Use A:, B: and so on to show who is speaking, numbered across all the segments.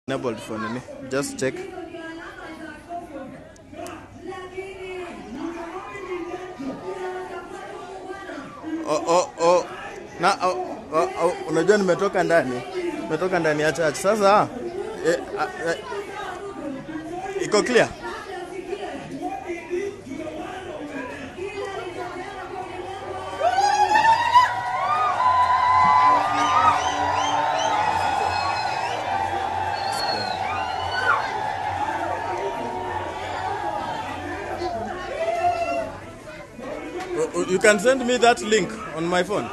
A: Enabled for nini? Just check. Na unajua nimetoka ndani. Nimetoka ndani ya church. Sasa iko clear? You can send me that link on my phone.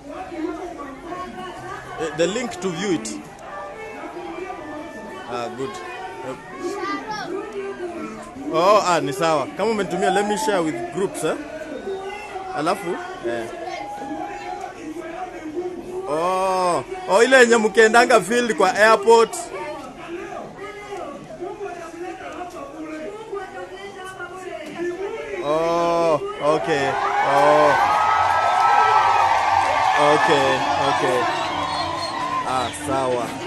A: The link to view it. Good. Ni sawa. Kama umenitumia, let me share with groups, Alafu, ile yenye mkiendanga field kwa airport. Okay. Okay. Sawa.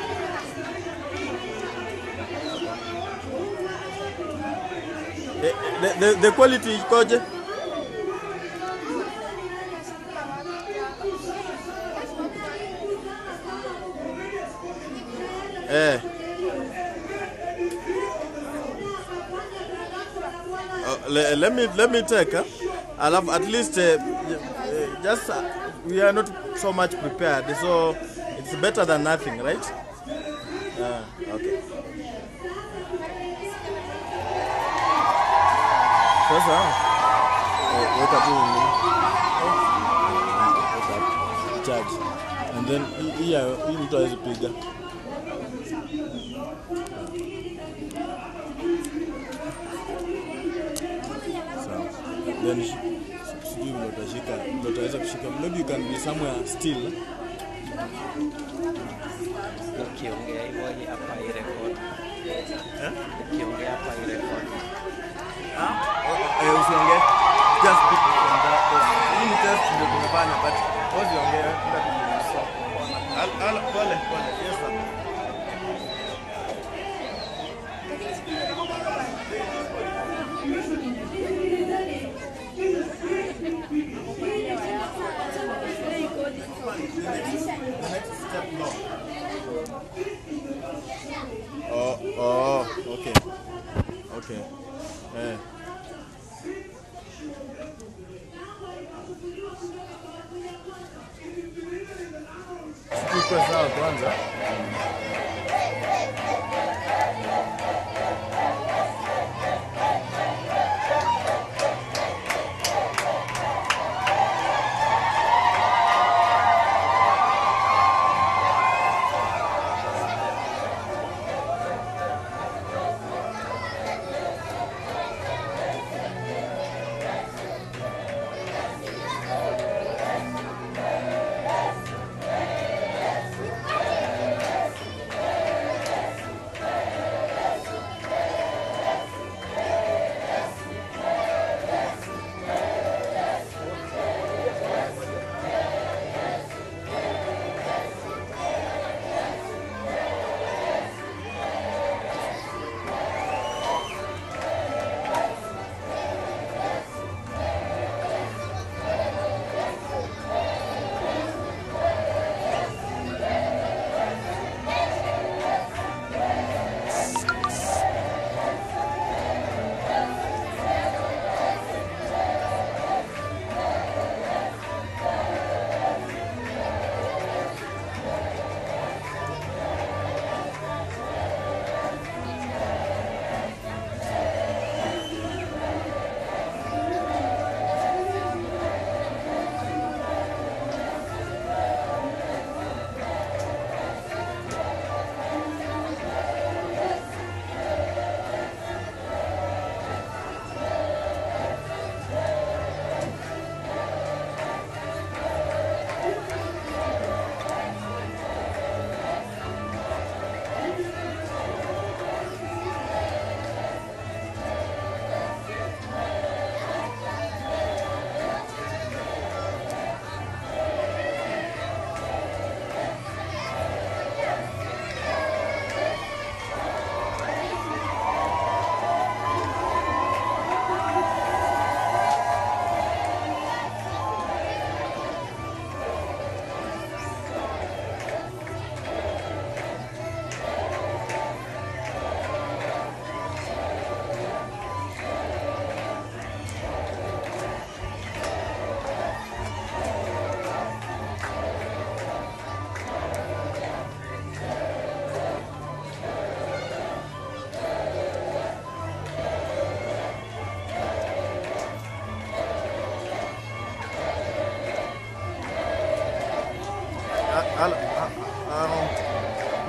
A: The quality ikoje? Let me take, at least just we are not so much prepared, so it's better than nothing, right? Okay. Sasa weka tu charge and then hii mtu hawezi piga. Then sijui vile utaweza kushika. Maybe you can be somewhere still.
B: Ukiongea hivyo hapa irekodi. Ukiongea hapa irekodi.
A: Usiongee. Just pick from that. Hii ni test ndio tumefanya, but usiongee bila kunisoma. Pole. Yes sir. Okay. Sikiko sawa kwanza.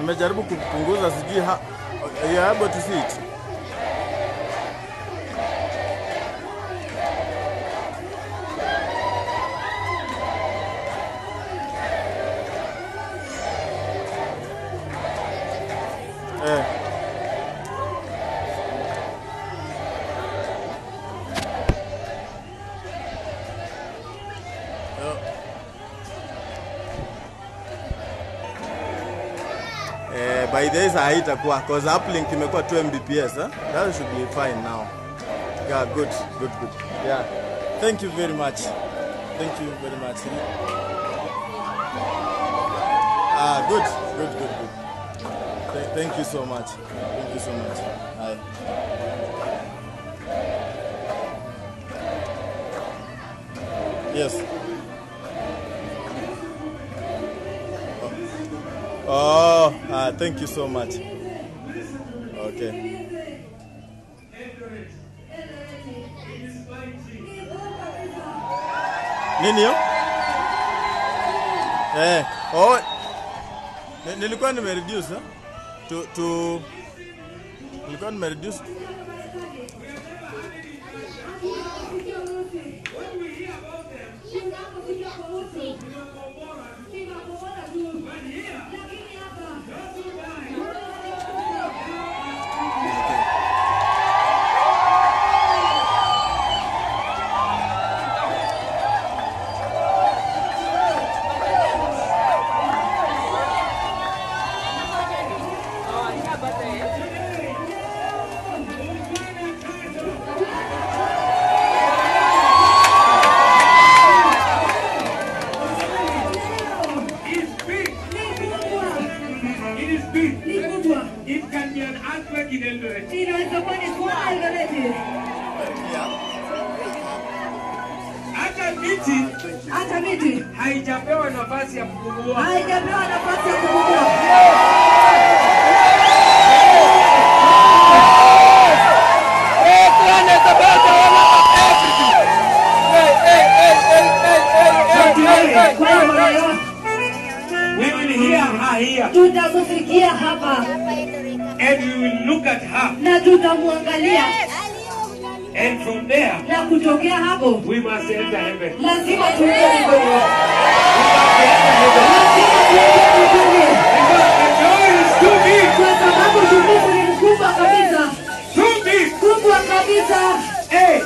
A: amejaribu kupunguza sijui you are able to see it. By this haitakuwa cause uplink imekuwa 2 Mbps, huh? That should be fine now. Yeah, good. Yeah. Thank you very much. Good. Thank you so much. Hi. Yes. Thank you so much. Okay. Nini yo? Nilikuwa nimereduce nilikuwa nimereduce
C: hata miti haijapewa nafasi ya kupumua. We will hear her here.
D: Tutakusikia hapa.
C: And we will look at her.
D: Na tutamwangalia.
C: And from there,
D: na kutokea hapo,
C: we must enter heaven.
D: Lazima tuingie mbinguni.
C: Because the joy is too big.
D: Kwa sababu tukufu ni mkubwa kabisa.
C: Too big.
D: Kubwa kabisa.
C: Hey.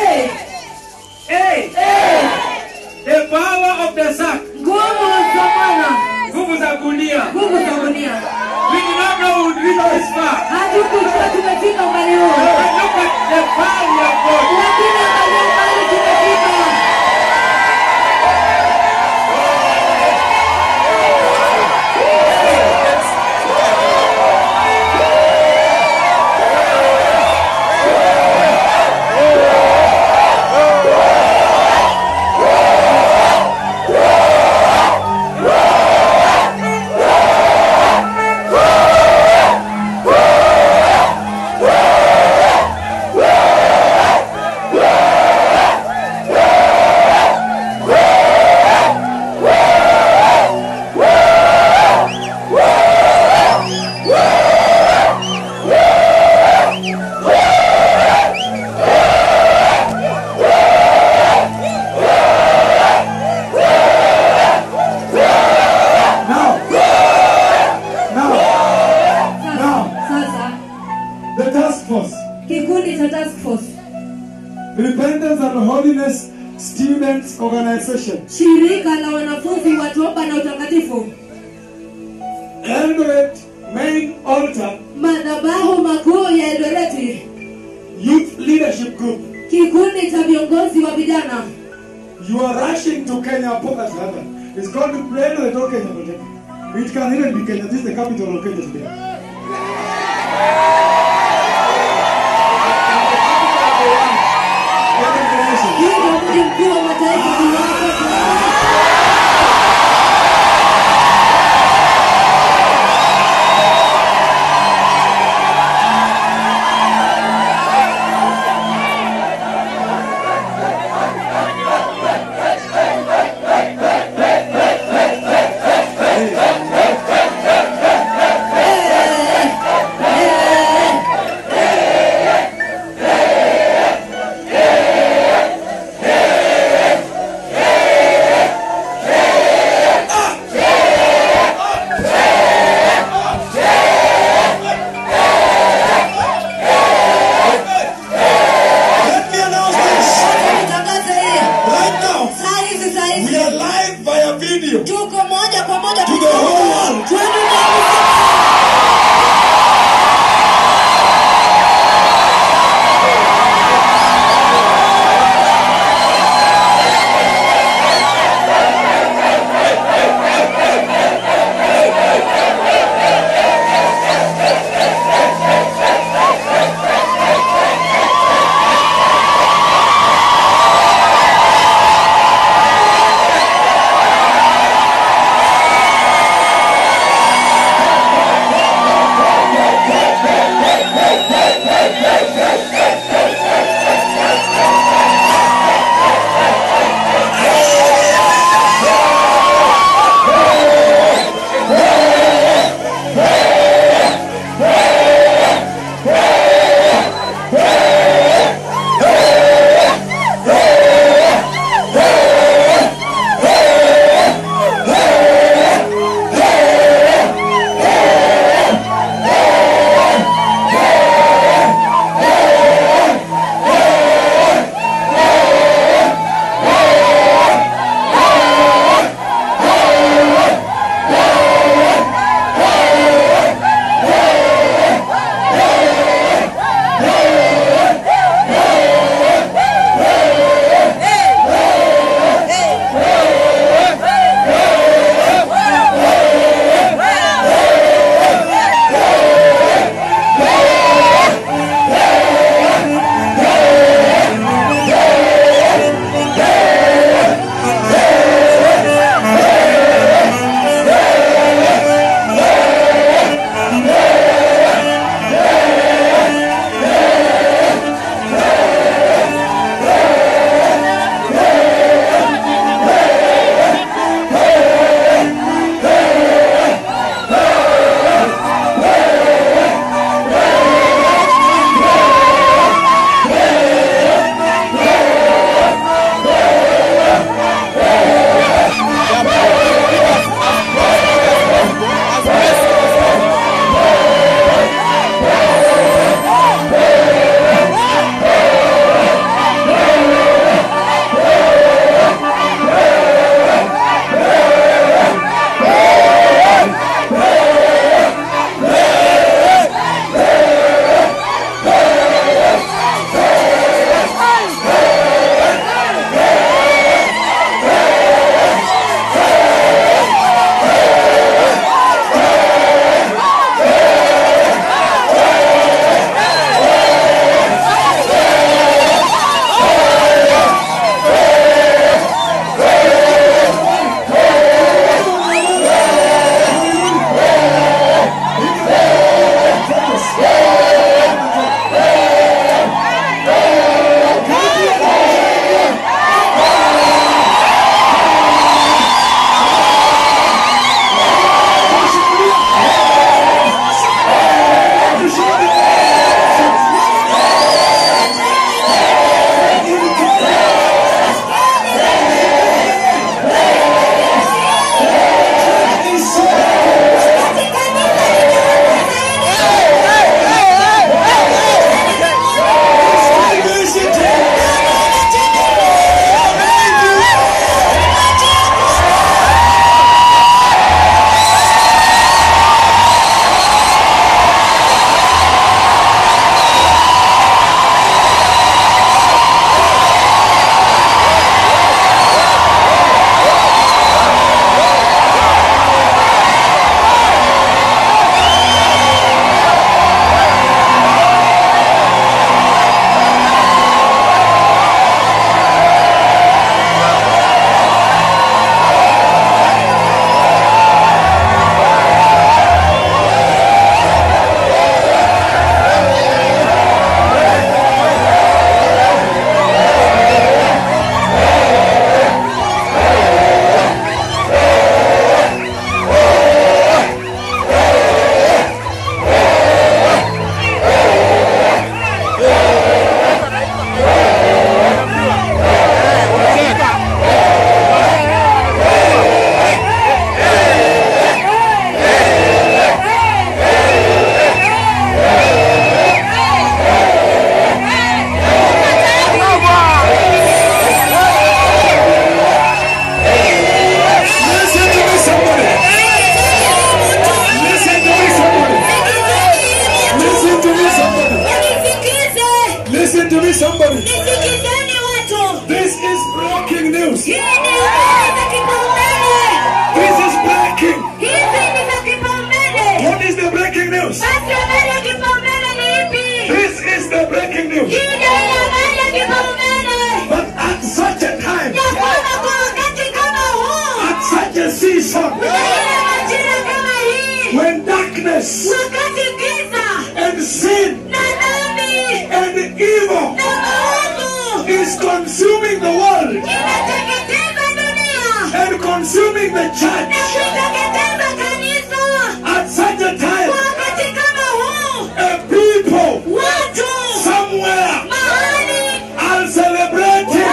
C: The power of the sack.
D: Nguvu za Bwana.
C: Nguvu za gunia. We do not know who would reach this far.
D: Hatukujua tumefika umbali huo.
C: But look at the far we have gone.
D: Lakini angalia umbali tumefika.
E: Repentance and Holiness Students Organization.
D: Shirika la wanafunzi wa toba na utakatifu.
E: Eldoret Main Altar.
D: Madhabahu makuu ya Eldoret.
E: Youth Leadership Group.
D: Kikundi cha viongozi wa vijana.
E: You are rushing to Kenya Pocket Heaven. It's called to pray to the door Kenya. It can even be Kenya. This is the capital of Kenya today. schedule.
D: Hii ndio inafanya kipaumbele.
E: But at such a time,
D: Ya kwamba kwa wakati kama huu,
E: at such a season,
D: na ile majira kama hii,
E: when darkness
D: wakati giza
E: and sin
D: na dhambi
E: and evil
D: na maovu
E: is consuming the world
D: inateketeza dunia
E: and consuming the
D: na
E: church,
D: kuiteketeza kanisa.
E: at such a time,
D: Kwa wakati kama huu,
E: a people
D: watu
E: somewhere
D: mahali
E: are celebrating.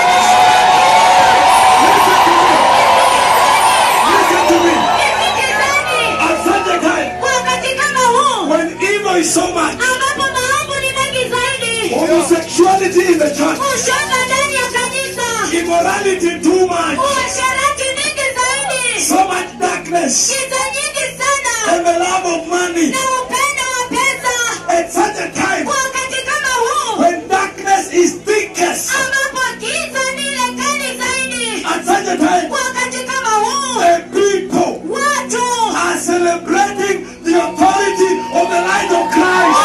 E: Listen to me.
D: isikizani.
E: At such a time,
D: Kwa wakati kama huu
E: when evil is so much,
D: ambapo maovu ni mengi zaidi,
E: homosexuality in the church,
D: ushoga ndani ya kanisa,
E: immorality too much,
D: uasherati nyingi zaidi,
E: so much darkness,
D: giza nyingi sana,
E: and the love of money.
D: na upendo wa pesa.
E: At such a time,
D: Kwa wakati kama huu
E: when darkness is thickest,
D: ambapo giza ni ile kali zaidi,
E: at such a time,
D: kwa wakati kama huu
E: the people
D: watu
E: are celebrating the authority of the light of Christ.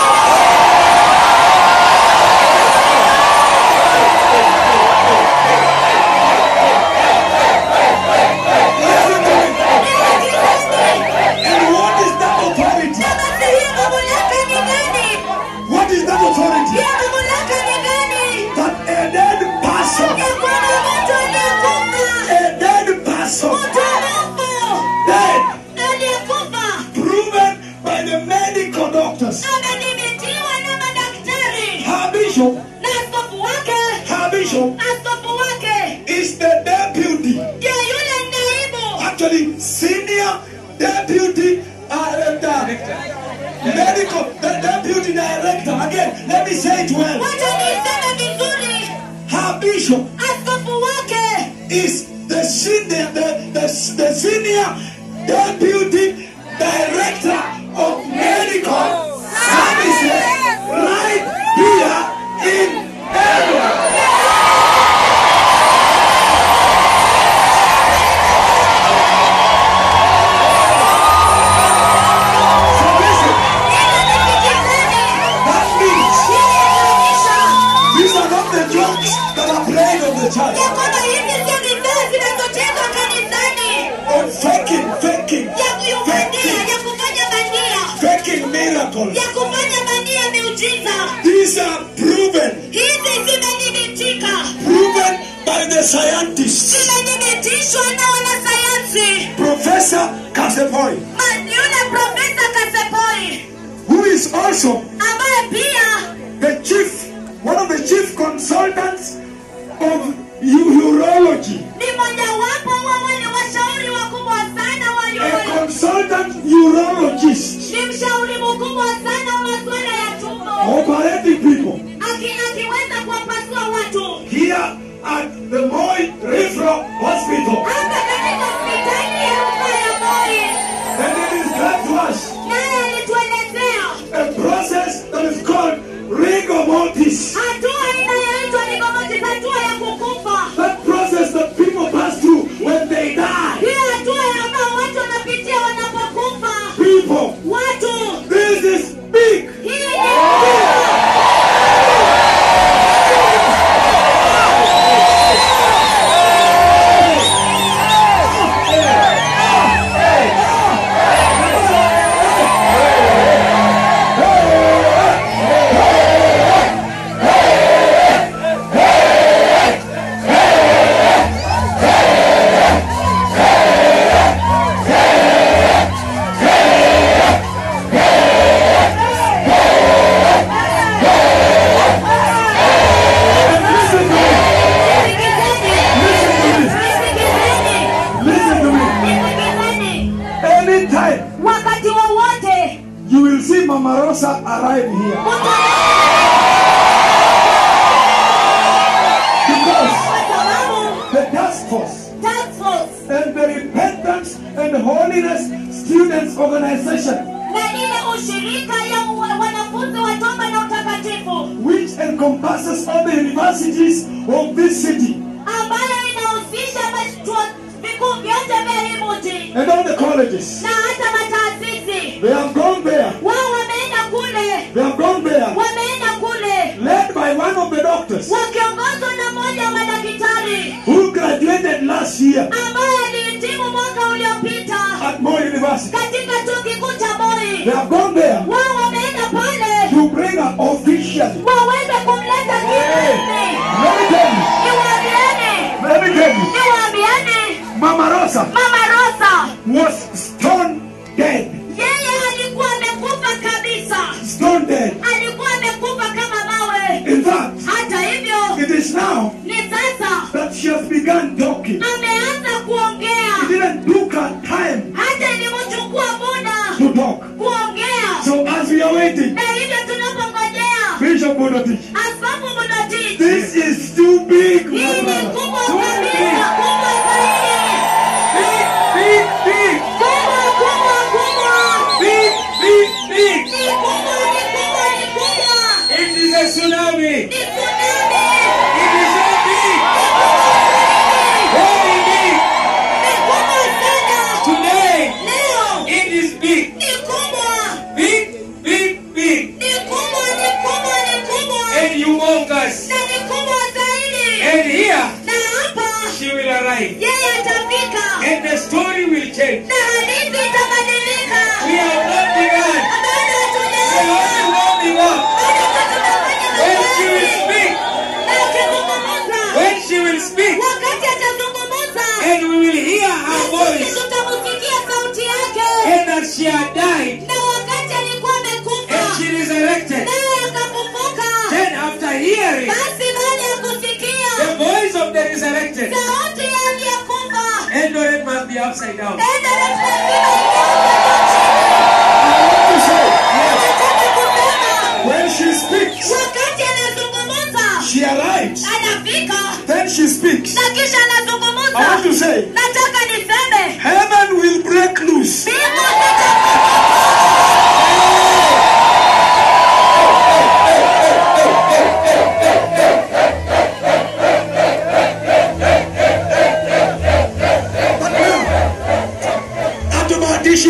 E: Listen to me. And what is that authority?
D: na basi hiyo mamlaka ni gani?
E: What is that authority?
D: Hiyo mamlaka ni gani?
E: That a dead person,
D: Ya kwamba mtu aliyekufa,
E: a dead person,
D: mtu aliyefu,
E: dead,
D: aliyekufa
E: proven by the medical doctors.
D: amedhibitiwa na madaktari
E: Her bishop,
D: na askofu wake, askofu wake
E: is the deputy,
D: ndio yule naibu,
E: actually senior deputy medical, the deputy director. Again, let me say it well.
D: wacha niseme vizuri,
E: Her bishop
D: askofu wake
E: is the senior deputy director of medical services right here in Edward. So listen, that means these are not the jokes that are played on the church.
D: ya kwamba hizi sio bidhaa zinazochezwa kanisani,
E: On faking
D: ya kubandia, ya kufanya bandia,
E: miracles.
D: ya kufanya bandia miujiza.
E: These are proven
D: Hizi zimedhibitika,
E: by the scientists.
D: zimedhibitishwa na wanasayansi.
E: Professor Kasepoi,
D: Yule Profesa Kasepoi
E: who is also
D: ambaye pia
E: one of the chief consultants of urology,
D: ni mojawapo wa wale washauri wakubwa sana wa
E: a
D: urology.
E: consultant urologist,
D: Ni mshauri mkubwa sana wa masuala ya tumbo,
E: operating people
D: akiweza kuwapasua watu
E: here at the Moi Referral Hospital.
D: hapa katika hospitali ya rufaa ya Moi.
E: And it is that to us
D: Naye alituelezea
E: a process that is called rigor mortis.
D: hatua inayoitwa rigomoti, hatua ya kukufa.
E: That process that people pass through when they die.
D: Hiyo hatua ambayo watu wanapitia wanapokufa.
E: People,
D: Watu,
E: this is big.
D: hii ni kubwa.
E: Listen to me. Anytime
D: Wakati wowote
E: you will see Mama Rosa arrive here. Because
D: kwa sababu
E: the task force
D: task force
E: and the repentance and holiness students organization,
D: na ile ushirika ya wanafunzi wa toba na utakatifu
E: which encompasses all the universities of this city
D: ambayo inahusisha chuo vikuu vyote vya hii mji
E: and all the colleges,
D: na hata mataasisi,
E: they have gone there.
D: wao wameenda kule,
E: They have gone there,
D: wameenda kule
E: led by doctors
D: wakiongozwa na mmoja wa madaktari
E: who graduated last year
D: ambaye alihitimu mwaka uliopita
E: at Moi University.
D: katika chuo kikuu cha Moi.
E: They have gone there
D: Wao wameenda pale
E: to bring her officially.
D: waweze kumleta kirasmi.
E: Let me tell you,
D: Niwaambieni,
E: Mama Rosa
D: Mama Rosa
E: was stone dead.
D: yeye alikuwa amekufa kabisa,
E: Stone dead.
D: alikuwa amekufa kama mawe.
E: In fact,
D: Hata hivyo
E: it is now
D: ni sasa
E: that she has begun talking.
D: ameanza kuongea,
E: It didn't took her time
D: hata ilimchukua muda
E: to talk.
D: kuongea.
E: So as we are waiting,
D: Na hivyo tunapongojea
E: Bishop Bonatich,
D: Askofu Bonatich,
E: this is too big, my
D: hii ni
E: brother.
D: kubwa
E: Too
D: kabisa, kubwa zaidi,
E: big, big, big,
D: kubwa kubwa kubwa,
C: Big, big, big.
D: ni kubwa, ni kubwa, ni kubwa,
C: It is a tsunami.
D: ni tsunami,
C: It is so big. Very big.
D: ni kubwa sana.
C: Today,
D: Leo
C: it is big.
D: ni kubwa,
C: Big, big, big.
D: ni kubwa, ni kubwa, ni kubwa,
C: And humongous.
D: na ni kubwa zaidi.
C: And here,
D: Na hapa
C: she will arrive.
D: yeye atafika
C: And the story will change.
D: na hadithi itabadilika.
C: We have not begun.
D: Bado
C: We
D: hatujaanza,
C: are warming up.
D: bado tunafanya
C: When she will
D: mazoezi.
C: speak,
D: Na akizungumza,
C: when she will speak,
D: wakati atazungumza,
C: and we will hear her
D: sisi
C: voice,
D: tutamusikia sauti yake.
C: and that she had died,
D: Na wakati alikuwa amekufa,
C: and she resurrected.
D: naye akafufuka.
C: Then after hearing
D: Basi baada ya kusikia
C: the voice of the resurrected,
D: sauti ya aliyekufa,
C: Eldoret must be upside down.
D: nenda na tunasema
E: I want to say,
D: nataka kusema,
E: when she speaks,
D: wakati anazungumza,
E: she arrives,
D: anafika,
E: then she speaks.
D: na kisha
E: I want
D: anazungumza.
E: to say,
D: Nataka niseme
E: heaven will break loose.
D: mbingu zitafunguka.
E: But now, hatubahatishi.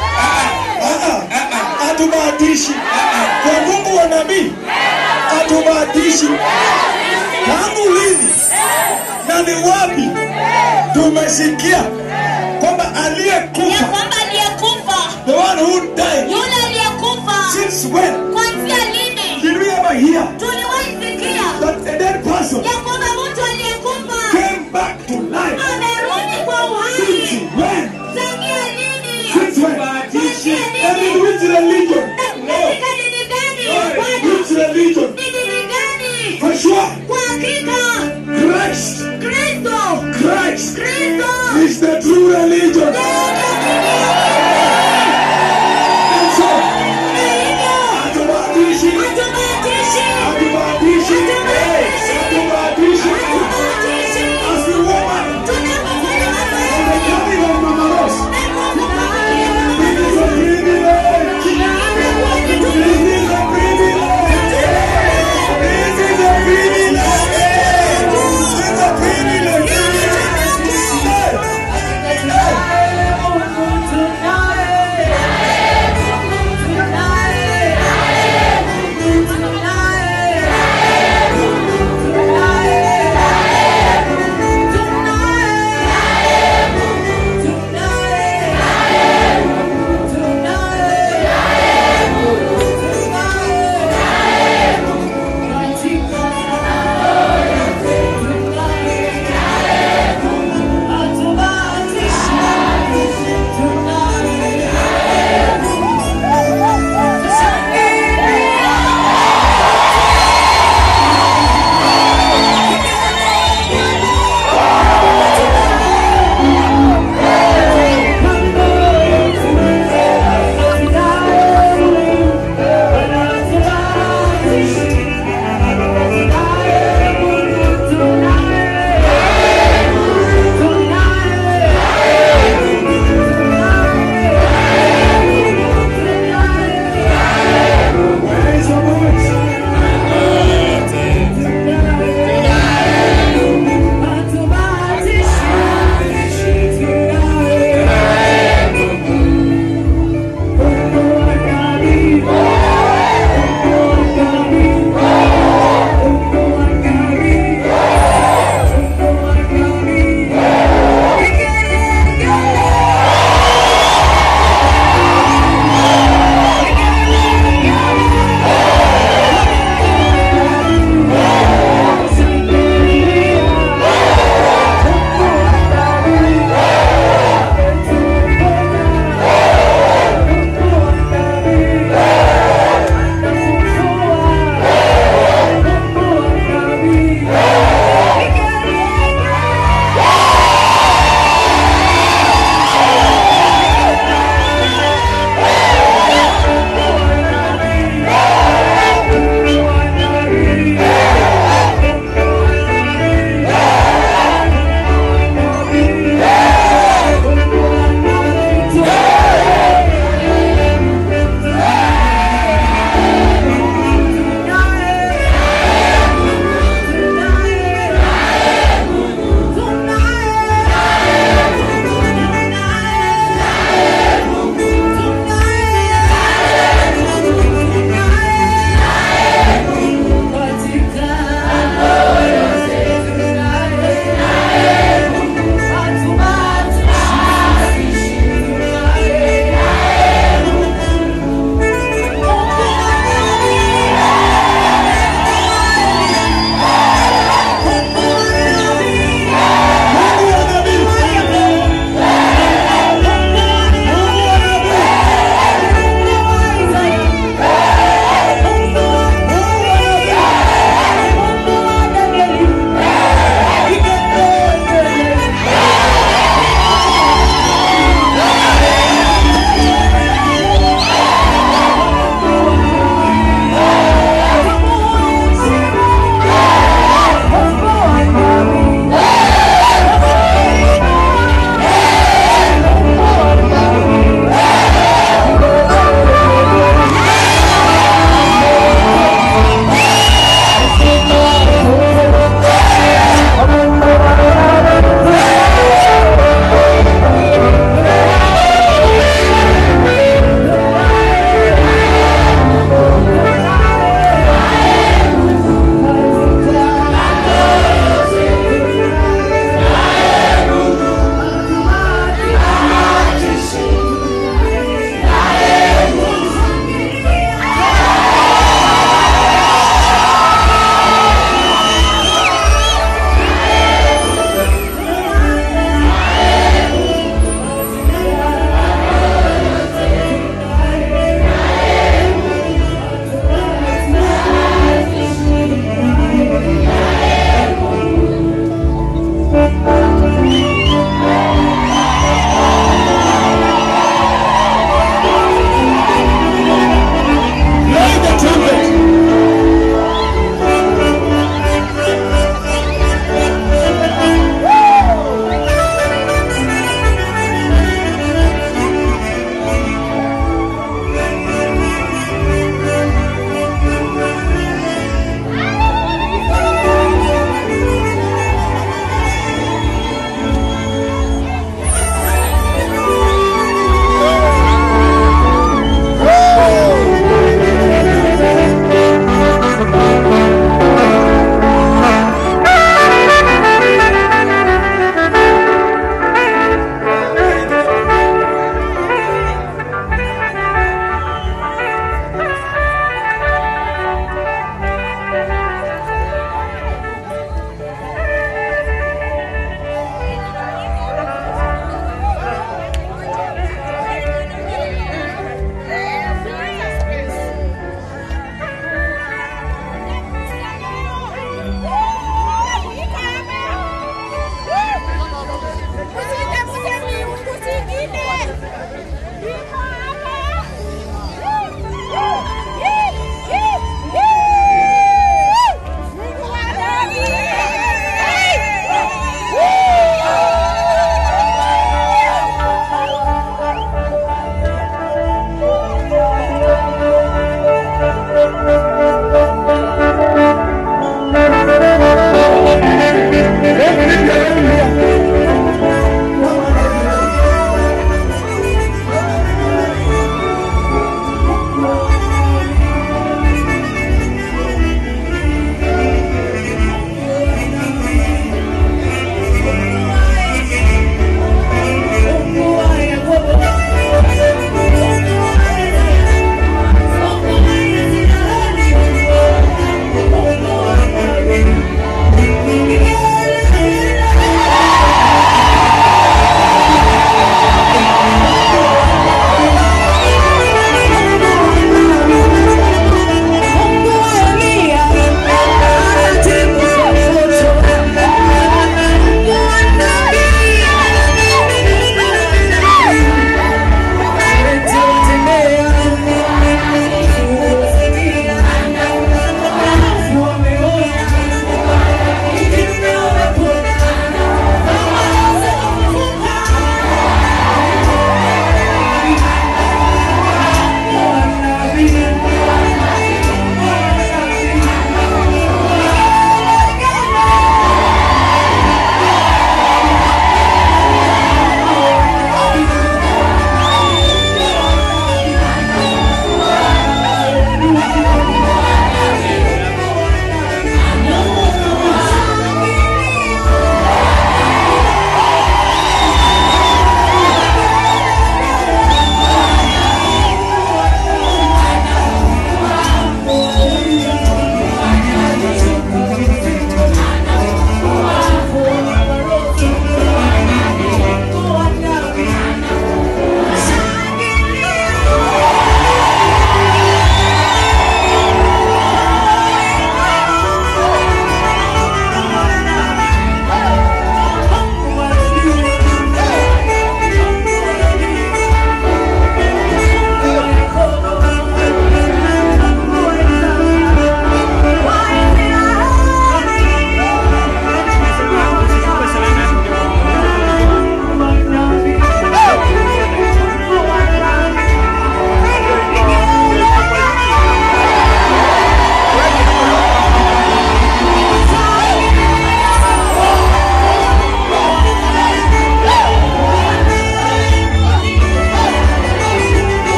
E: Hatubahatishi. Kwa Mungu wa nabii, hatubahatishi. Tangu lini na ni wapi tumesikia kwamba
D: Ya
E: aliyekufa,
D: kwamba aliyekufa,
E: the one who died,
D: yule aliyekufa,
E: since when
D: kuanzia lini
E: did we ever hear
D: tuliwahi sikia
E: that a dead person
D: ya kwamba mtu aliyekufa
E: came back to life?
D: amerudi kwa
E: Since
D: uhai?
E: when?
D: Tangia lini?
E: Since when?
D: Tangia
E: And in
D: lini?
E: which religion?
D: Katika dini gani? Bwana,
E: Which religion?
D: ni dini gani?
E: For sure,
D: Kwa hakika
E: Christ,
D: Kristo,
E: Christ
D: Kristo
E: is the true religion. And so, hatubahatishi, hatubahatishi, hatubahatishi. As we warm up on the coming of Mama Rose, it is a privilege. It is a privilege. It is a privilege. It is a privilege.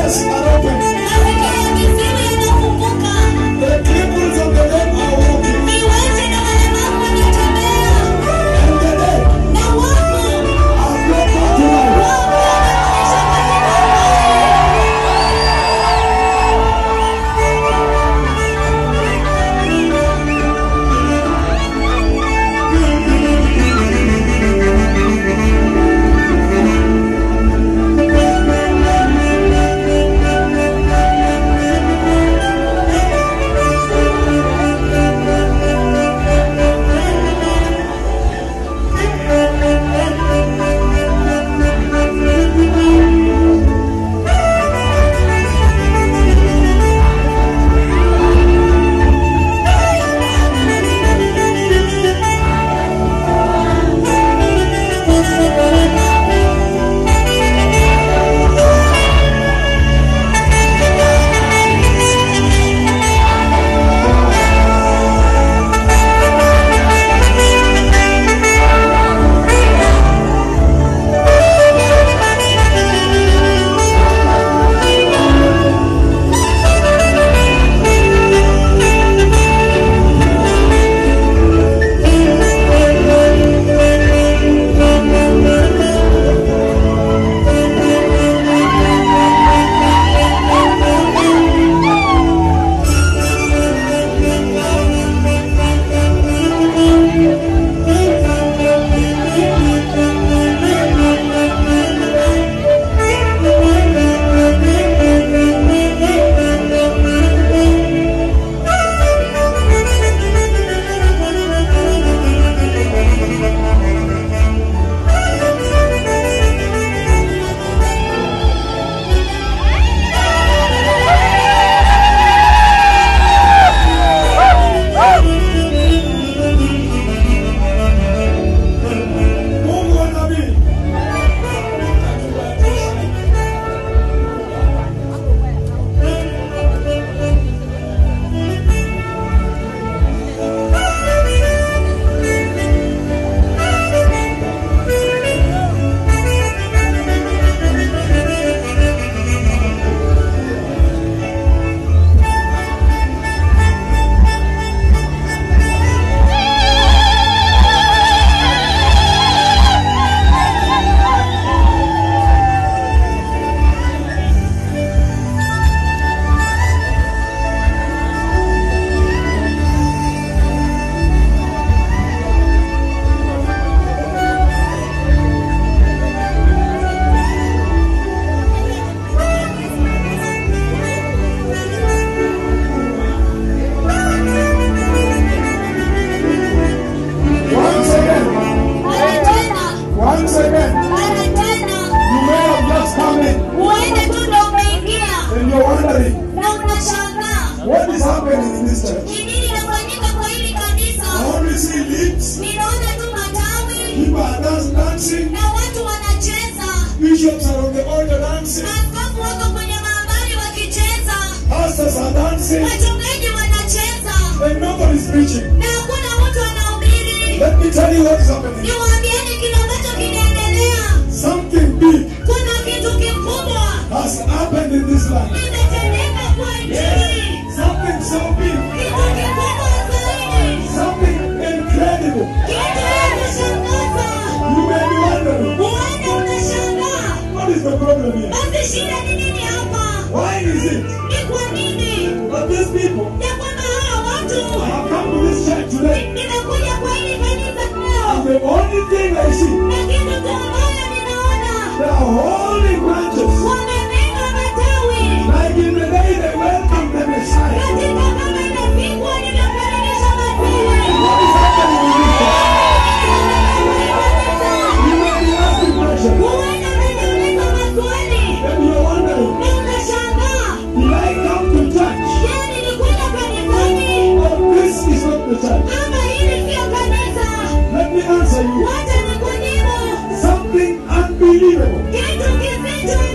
E: waters are open.
D: Mapito ya kisima yanafunguka.
E: The cripples of the dead are walking.
D: Viwete na walemavu wanatembea.
E: And the dead
D: Na wafu
E: are brought back to life.
D: wanarudishwa katika uhai.
E: Mungu wa nabii once again,
D: Mara tena
E: you may have just come in
D: uende tu ndo umeingia
E: and you're wondering
D: na unashangaa
E: what is happening in this church.
D: ni nini inafanyika kwa hili
E: I
D: kanisa.
E: only see lips,
D: Ninaona tu matawi
E: people are dancing,
D: na watu wanacheza,
E: bishops are on the altar dancing,
D: askofu wako kwenye mahabari wakicheza,
E: pastors are dancing,
D: wachungaji wanacheza
E: and nobody's preaching.
D: na hakuna mtu anahubiri.
E: Let me tell you what is happening.
D: Niwaambieni kile ambacho kinaendelea.
E: Something big
D: Kuna kitu kikubwa
E: has happened in this land.
D: kimetendeka kwa nchi hii.
E: Something so big,
D: Kitu kikubwa zaidi,
E: something incredible.
D: kitu ya kushangaza.
E: You may be wondering,
D: Uende unashangaa,
E: what is the problem here?
D: basi shida ni nini hapa?
E: Why is it
D: Ni kwa nini
E: that these people
D: ya kwamba hawa watu
E: have come to this church today?
D: nimekuja kwa hili kanisa leo,
E: And the only thing I see,
D: na kitu tu ambayo ninaona
E: they are holding branches.
D: wamebeba matawi
E: Like in the day they welcomed the Messiah.
D: katika kama inapigwa ninakaribisha matawi.
E: What is happening in this church? You may be asking questions.
D: Huenda unajiuliza maswali
E: Maybe you're wondering,
D: na unashangaa,
E: did I come to church?
D: je, nilikuja kanisani
E: Or this is not the church?
D: ama hili sio kanisa?
E: Let me answer you.
D: Wacha nikujibu
E: Something unbelievable
D: kitu kisicho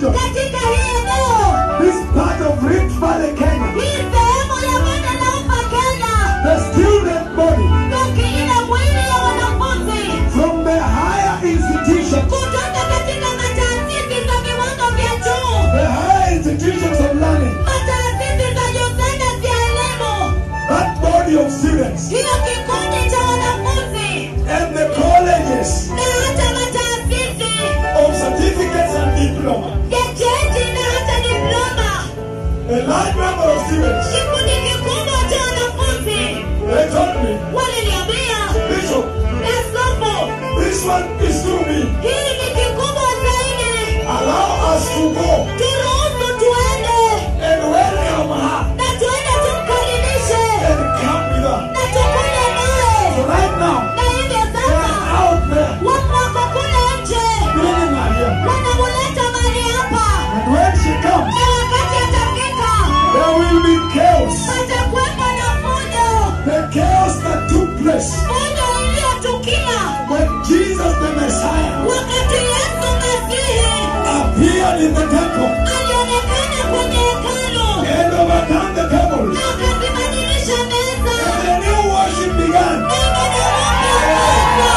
E: region,
D: katika hii eneo,
E: this part of Rift Valley, Kenya,
D: hii sehemu ya bonde la ufa Kenya,
E: the student body
D: ile mwili ya wanafunzi
E: from the higher institutions,
D: kutoka katika mataasisi za viwango vya juu,
E: the higher institutions of learning,
D: mataasisi za juu sana vya elimu,
E: that body of students
D: hiyo kikundi cha wanafunzi
E: and the colleges
D: na hata mataasisi
E: of certificates and diploma,
D: ya cheti na hata diploma,
E: a large number of students,
D: kikundi kikubwa cha wanafunzi
E: they told me,
D: waliniambia,
E: Bishop,
D: askofu,
E: this one is to me.
D: hii ni kikubwa zaidi,
E: Allow us to go
D: turuhusu tuende
E: and welcome her
D: na tuende tumkaribishe
E: and come with her.
D: na tukule naye.
E: So right now,
D: Na hivyo
E: they are
D: sasa
E: out there
D: wako kule nje
E: bringing her here.
D: wanamuleta mahali hapa,
E: And when she comes,
D: na wakati atafika
E: there will be chaos.
D: patakuwepo na fujo,
E: The chaos that took place
D: fujo iliyotukia
E: when Jesus the Messiah
D: wakati Yesu Masihi
E: appeared in the temple
D: alionekana kwenye hekalu
E: and overcome the tables.
D: na akazibadilisha meza
E: And the new worship began.
D: na ibada mpya ikaanza.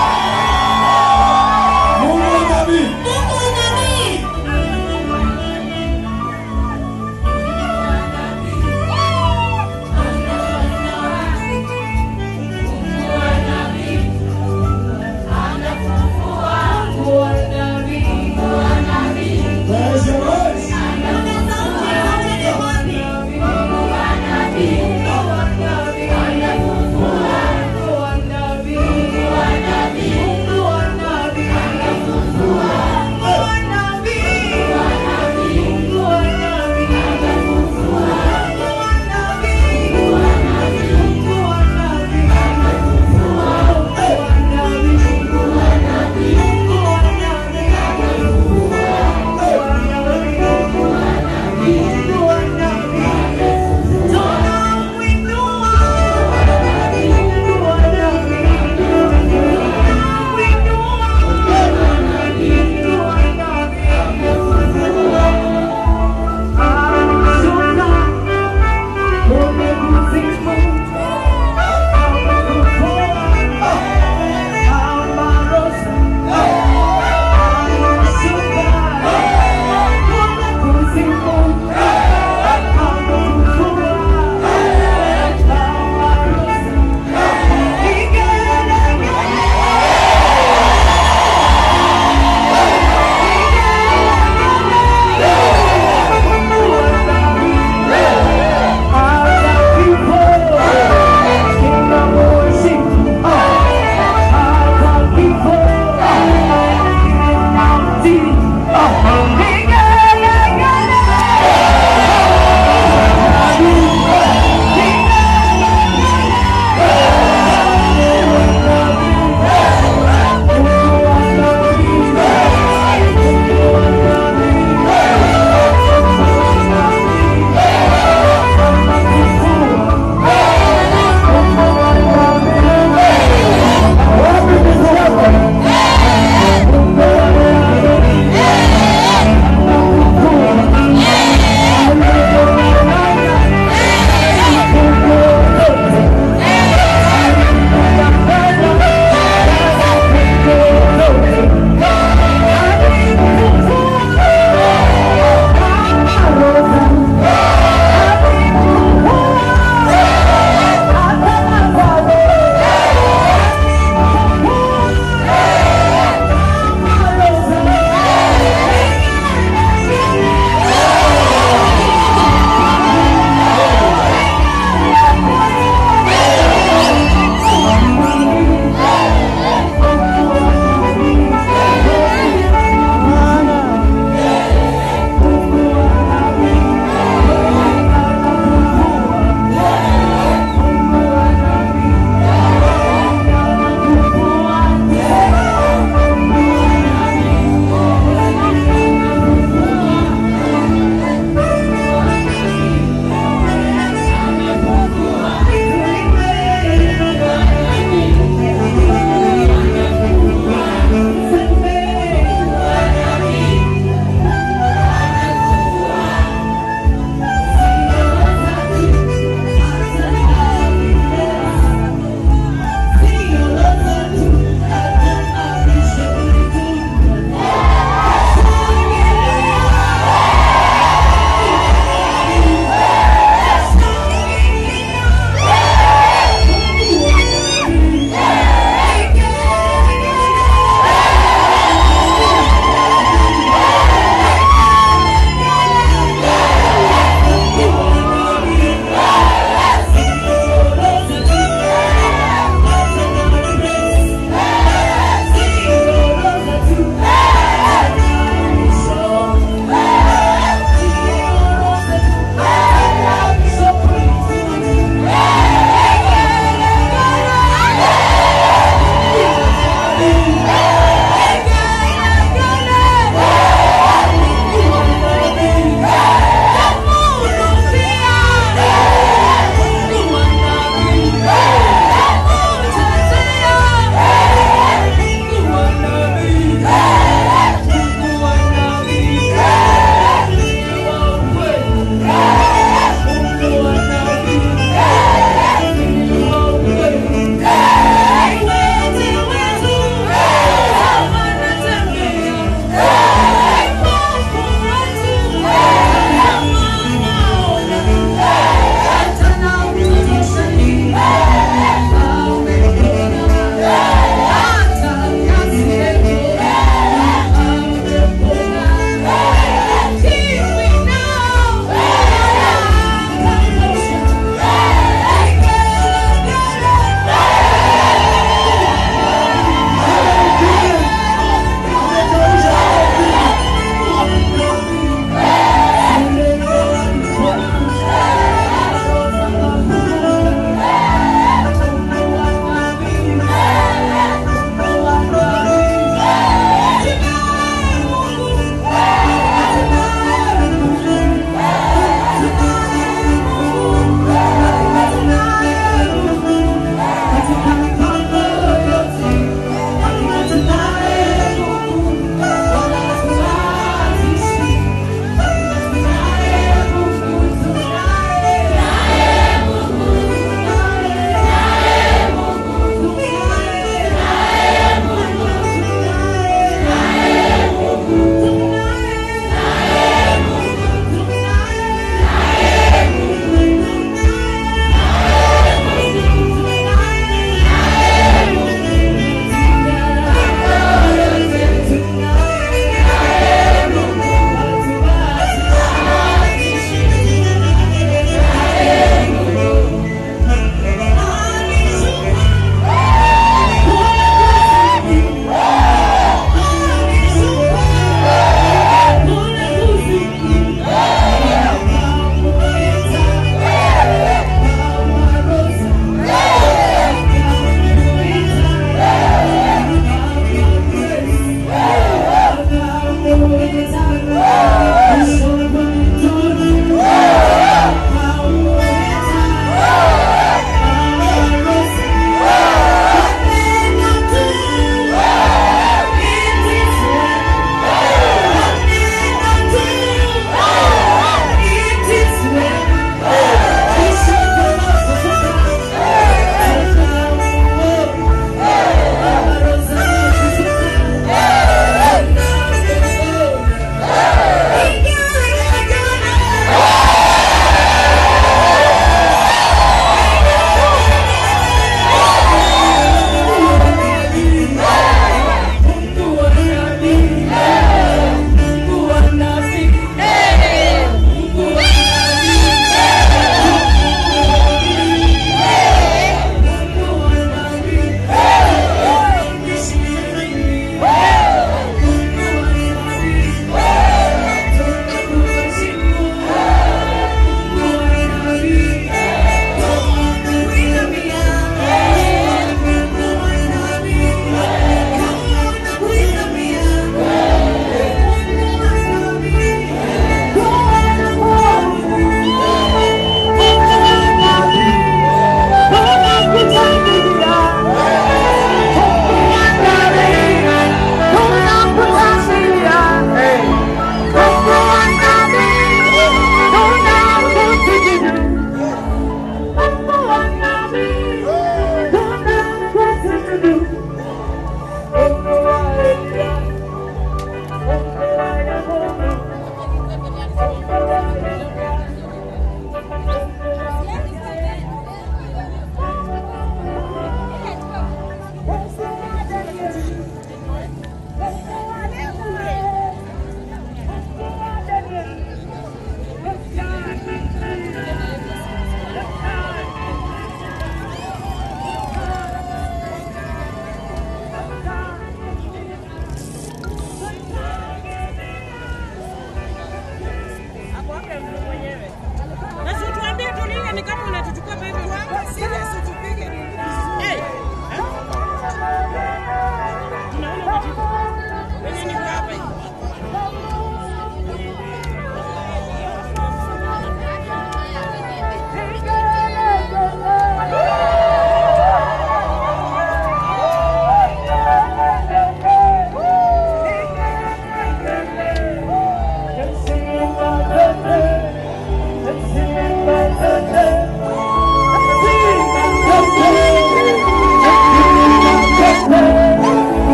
E: Mungu wa nabii,
D: Mungu wa nabii
E: there is a word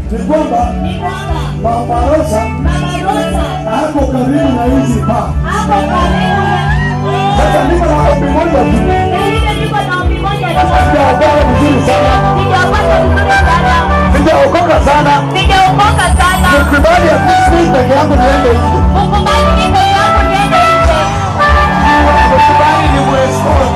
E: ni kwamba
D: ni kwamba
E: Mama Rosa
D: Mama Rosa
E: hapo karibu na hizi pa.
D: hapo karibu
E: Sasa niko na ombi moja tu.
D: niko na ombi moja tu.
E: Sijaokoka vizuri sana. Sijaokoka sana.
D: Sijaokoka sana.
E: Mkubali ya Kristo peke yangu niende nje.
D: Mkubali ni peke yangu niende nje.
E: Mkubali ni mwescort.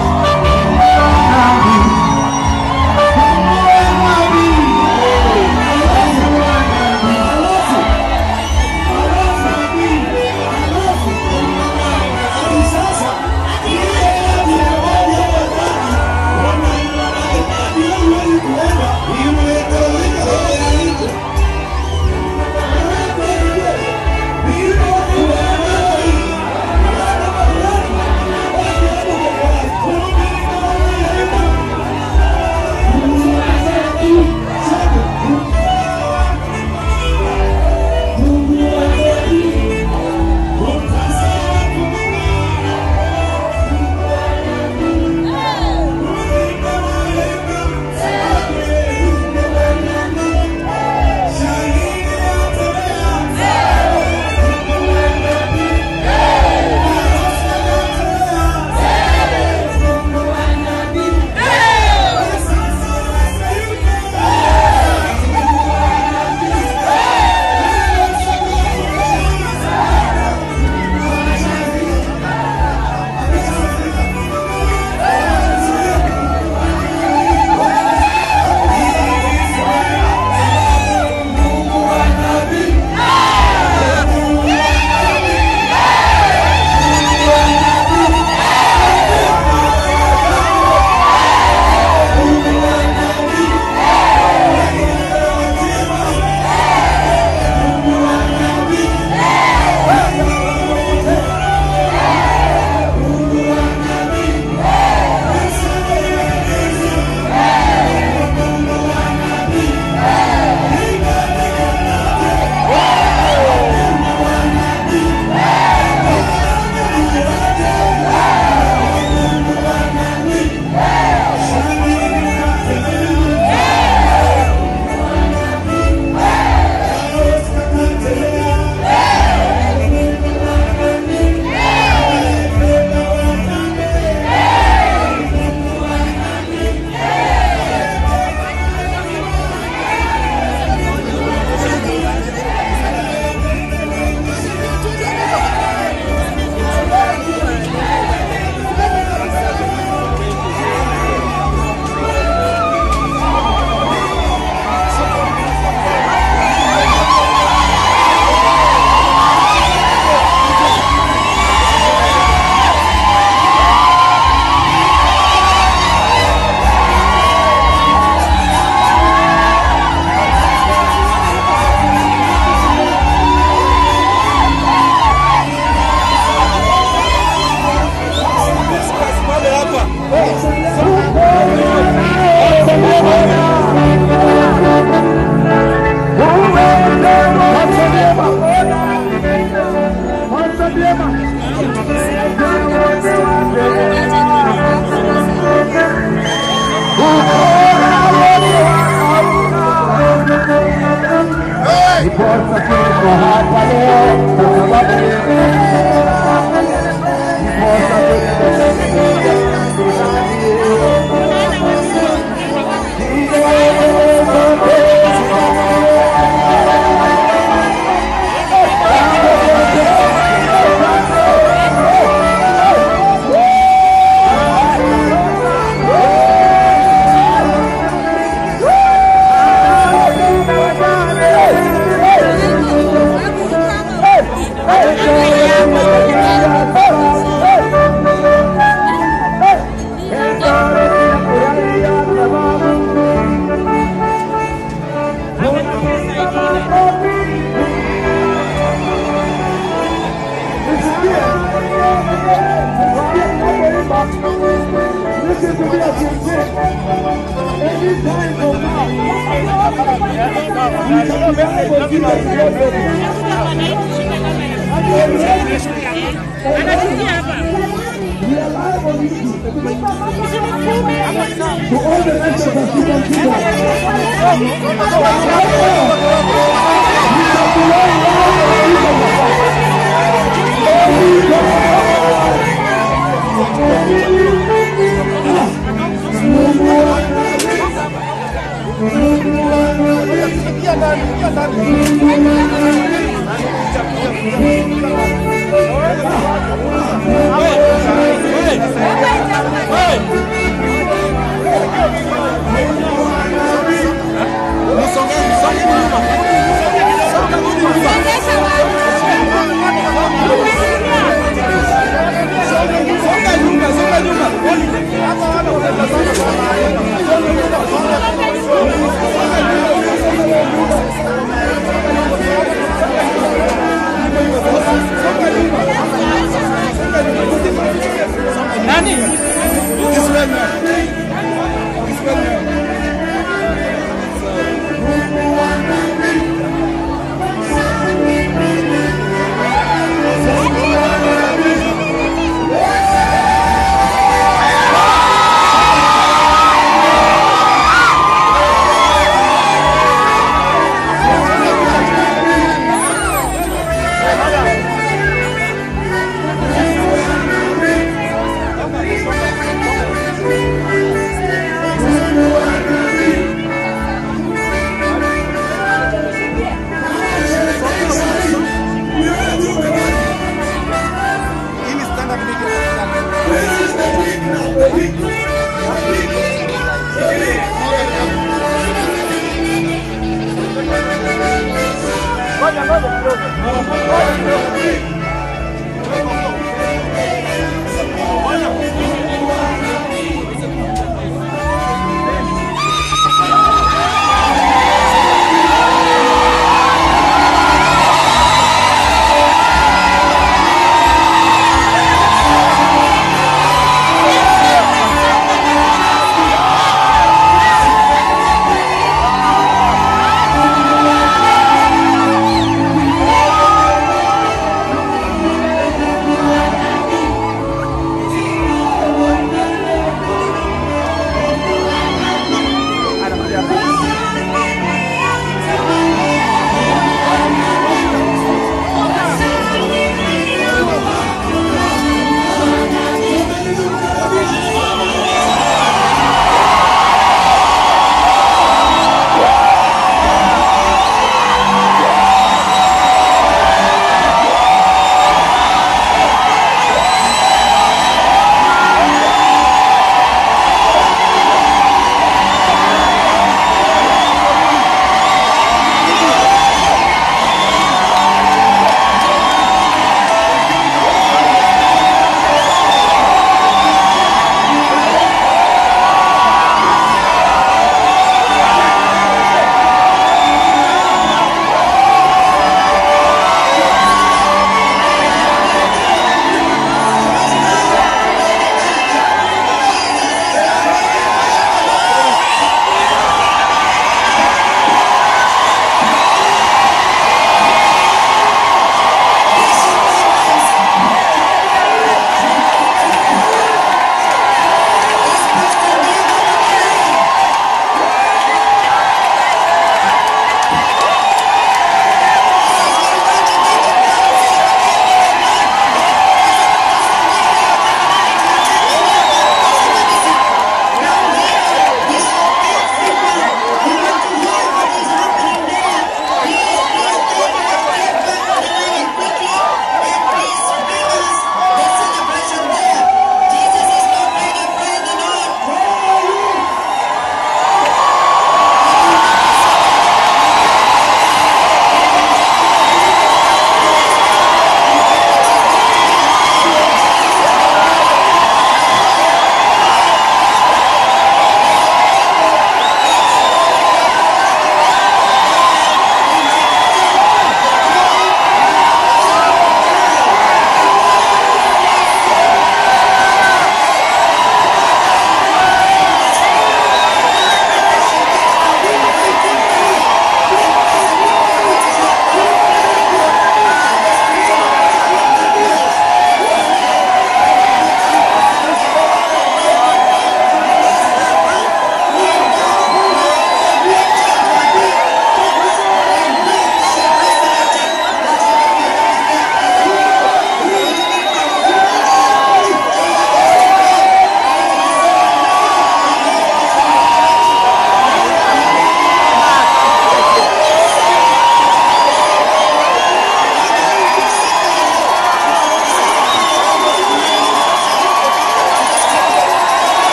E: To all the nations of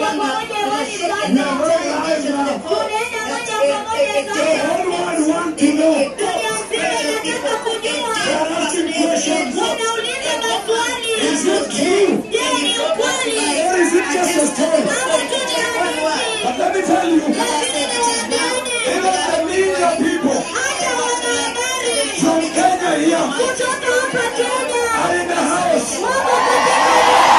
D: pamoja hewani
E: We are
D: sasa.
E: going live now.
D: Tunaenda moja kwa moja
E: The
D: sasa.
E: whole world want to know.
D: Dunia nzima inataka kujua.
E: They are asking questions.
D: Wanauliza maswali.
E: Is it true?
D: Je, ni ukweli?
E: Or is it just a story?
D: Ama tu ni hadithi?
E: But let me tell you,
D: Lakini niwaambieni,
E: even the media people
D: hata wanahabari
E: from Kenya here
D: kutoka hapa Kenya
E: are in the house.
D: wako katika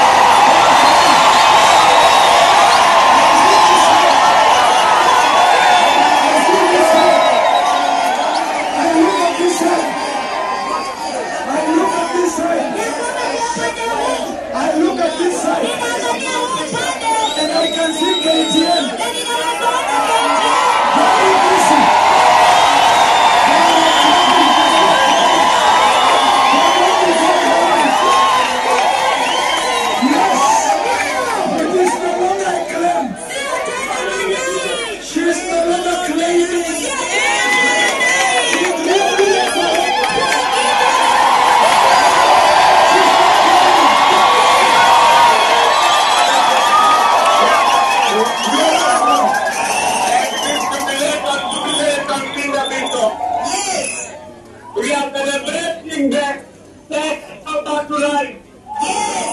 E: I look at this side. I look at this side.
D: upande huu.
E: I look at this side.
D: Ninaangalia huu upande
E: And I can see KTN.
D: na ninaweza ona KTN.
E: Very busy. Yes. It is no longer a claim.
D: Sio tena madai.
E: She is no longer claiming.
D: Sio tena madai.
E: Really is a-
C: Yes. We are celebrating the death of Baturai.
D: Yes.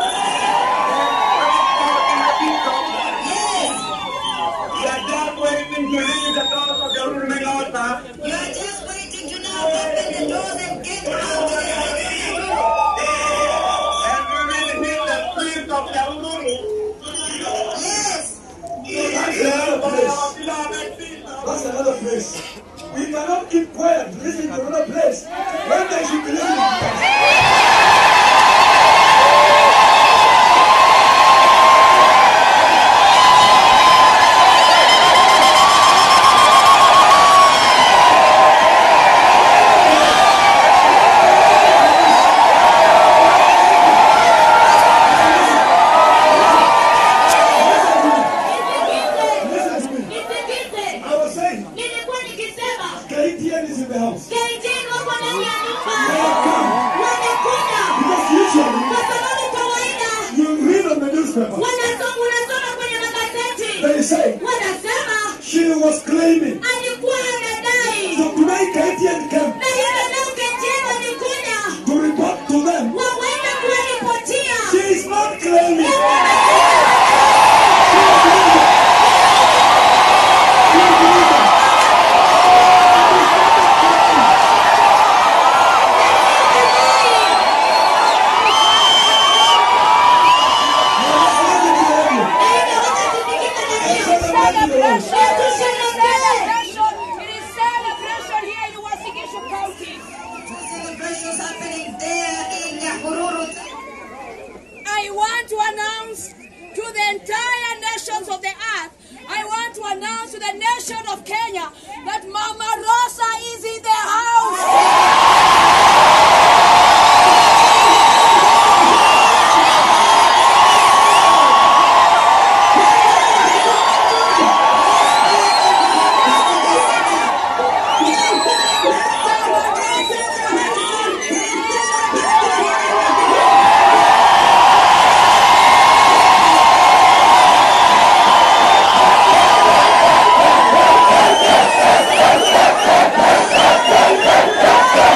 C: We are just waiting to read the cause of the Urminota.
D: You are just waiting to now open the doors and get out.
C: And we will hear the spirit of the Ururu.
D: Yes.
E: That's another place.
C: Our beloved people.
E: That's another place. We cannot keep quiet, listening to another place when they should be listening to us. Listen to me.
D: Nisikize.
E: I was saying,
D: Nilikuwa nikisema
E: KTN is in the house.
D: KTN wako ndani ya nyumba.
E: They
D: Wamekuja
E: have come because usually
D: kwa sababu kawaida
E: you read on the newspaper.
D: unasoma kwenye magazeti.
E: They say
D: Wanasema
E: she was claiming.
D: alikuwa anadai.
E: So today KTN came
D: Na hivyo leo KTN walikuja
E: to report to them.
D: waweze kuwaripotia.
E: She is not claiming.
D: Celebrations happening there in Nyahururu.
F: I want to announce to the entire nations of the earth, I want to announce to the nation of Kenya that Mama Rosa is in the house.
E: Yes.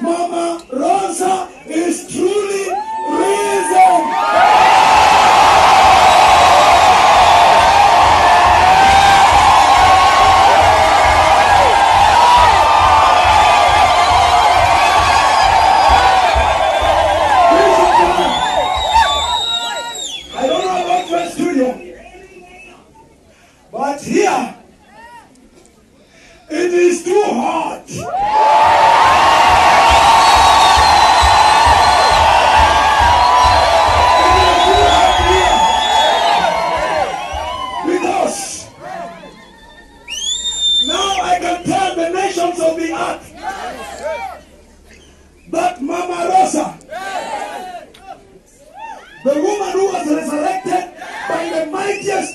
E: Mama Rosa is truly risen. I don't know about your studio, but here it is too hot. Because now I can tell the nations of the earth that Mama Rosa, the woman who was resurrected by the mightiest,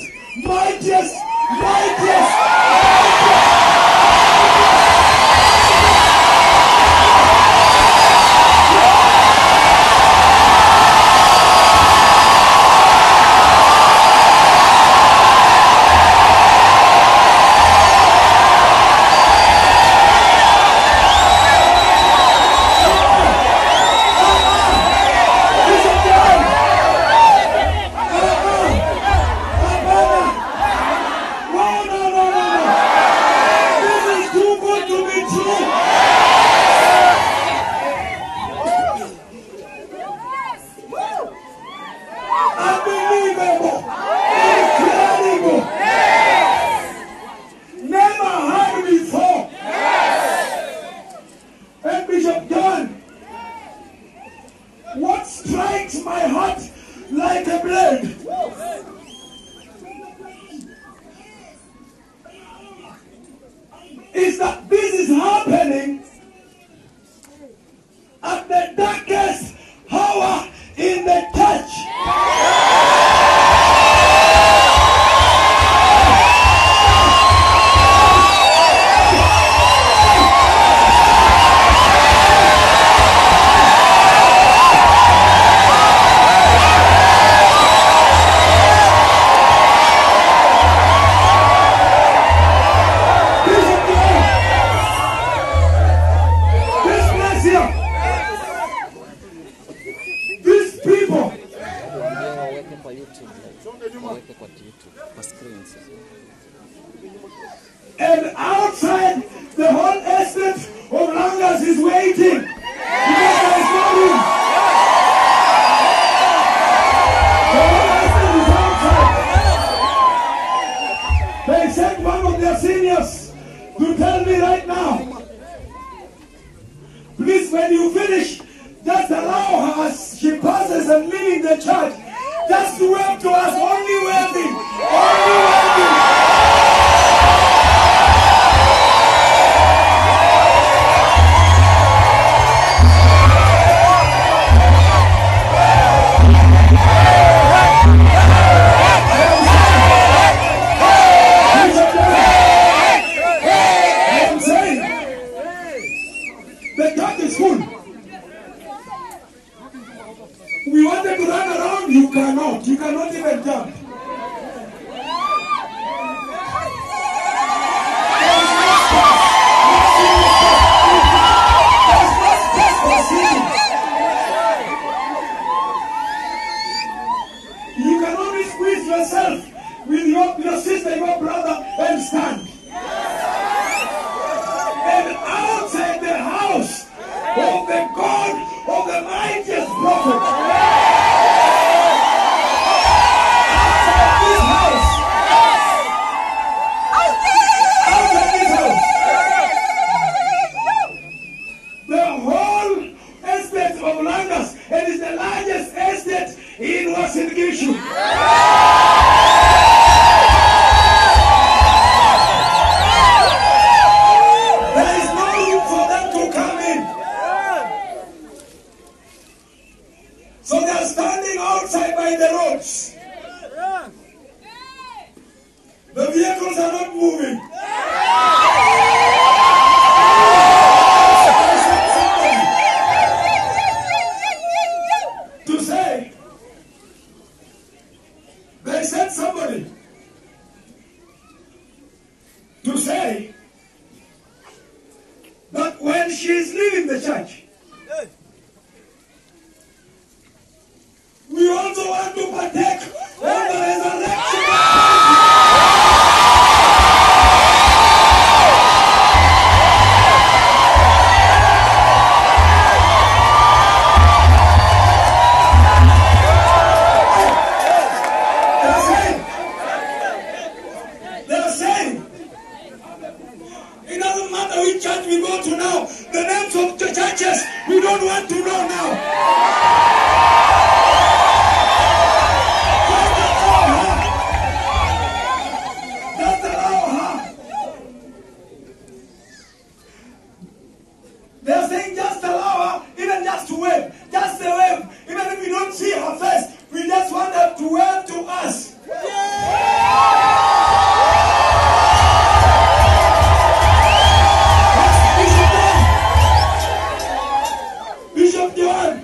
E: unbelievable, incredible, never heard before. And Bishop John, what strikes my heart like a blade is that this is happening at the darkest hour in the church. This place here, these people,
B: Waweke kwa YouTube, waweke kwa YouTube, kwa screens.
E: and outside the whole estate of Langas is waiting because there is no room. The whole estate is outside. They sent one of their seniors to tell me right now, please, when you finish, just allow her as she passes and leaving the church, just to wave to us, only waving, only waving. I'm saying, the church is full. We wanted to run around, you cannot even jump. You can only squeeze yourself with your sister, your brother, and stand. And outside the house of the God of the mightiest prophet, outside this house, the whole estate of Langas, it is the largest estate in Uasin Gishu. There is no room for them to come in. So they are standing outside by the roads. The vehicles are not moving. They sent somebody to say that when she is leaving the church, also want to partake of the resurrection. They're saying, it doesn't matter which church we go to now, the names of the churches, we don't want to know now. Just allow her. They're saying just allow her, even just to wave. Just a wave. Even if we don't see her face, we just want her to wave to us. Bishop John,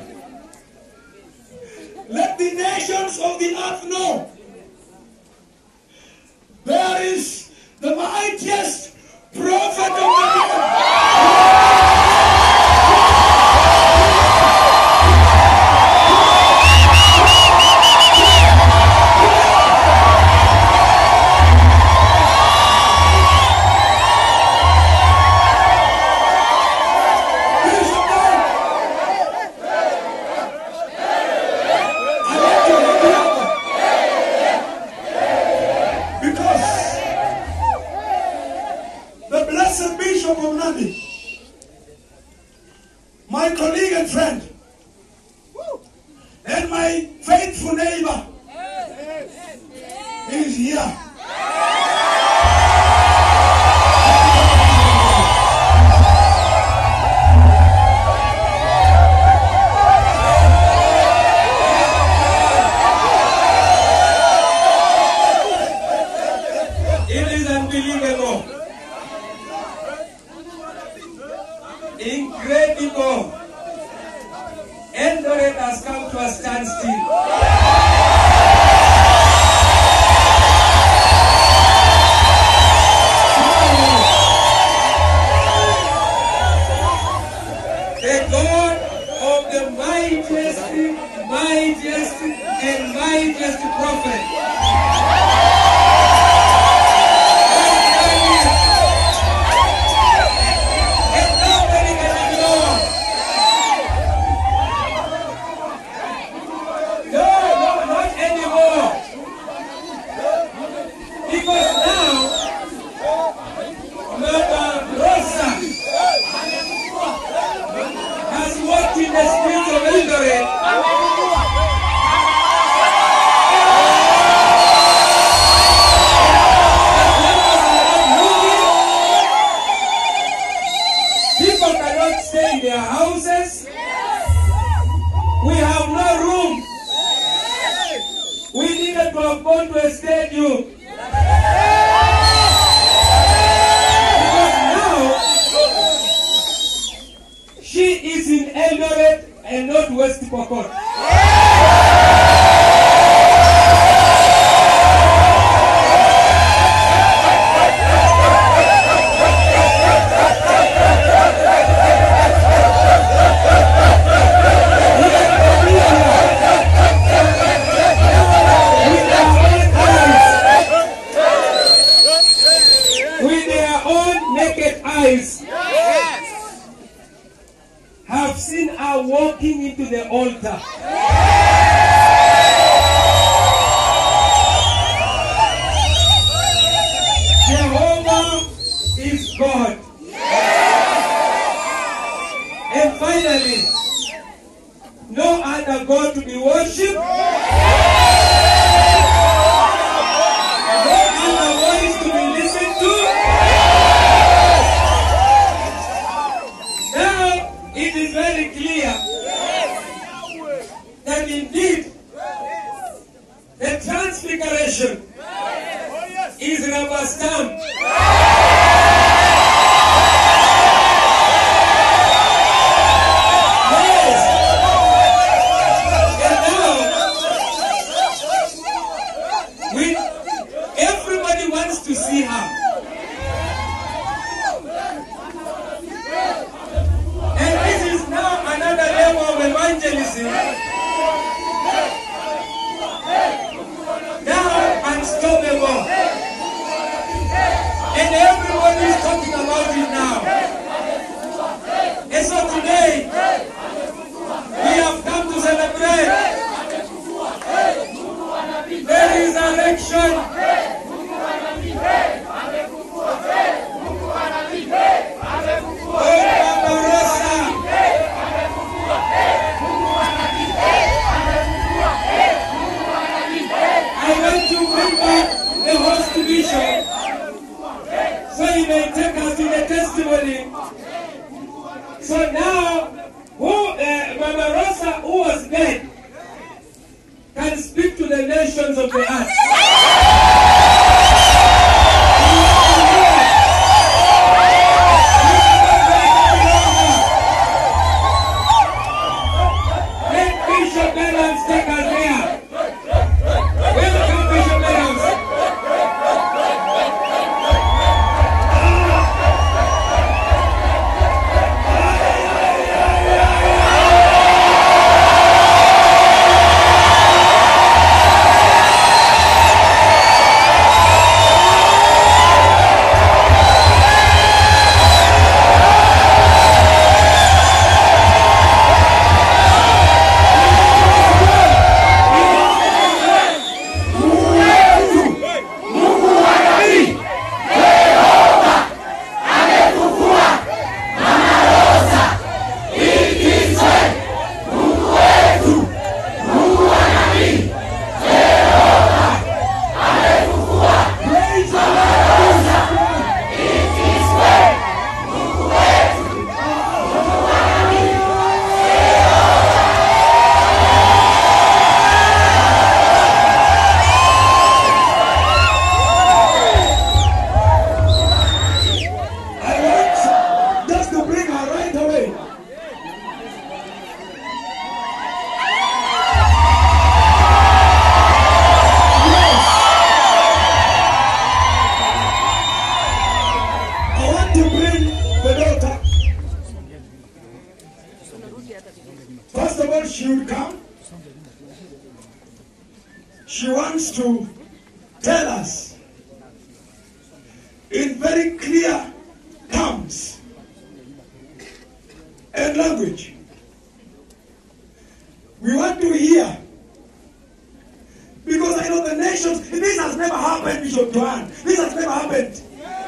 E: let the nations of the earth know there is the mightiest prophet of the Bishop of Nandi, my colleague and friend, and my faithful neighbor, is here. It is unbelievable. Incredible. Eldoret has come to a standstill. The God of the mightiest and mightiest prophet. In the streets of Eldoret, people cannot stay in their houses. We have no room. We needed to have gone to a stadium. Because now she is in Eldoret and not West Pokot. With their own naked eyes, have seen her walking into the altar. Jehovah is God. And finally, no other God to be worshipped, no other voice to be listened to. Now, it is very clear that indeed the transfiguration is rubber stamp. Yes. And now, everybody wants to see her. And this is now another level of evangelism
C: of the earth. Let Bishop Adams take us there. Welcome, Bishop Adams. First of all, she will come. She wants to tell us in very clear terms and language. We want to hear, because I know the nations, this has never happened, Bishop Joan. This has never happened.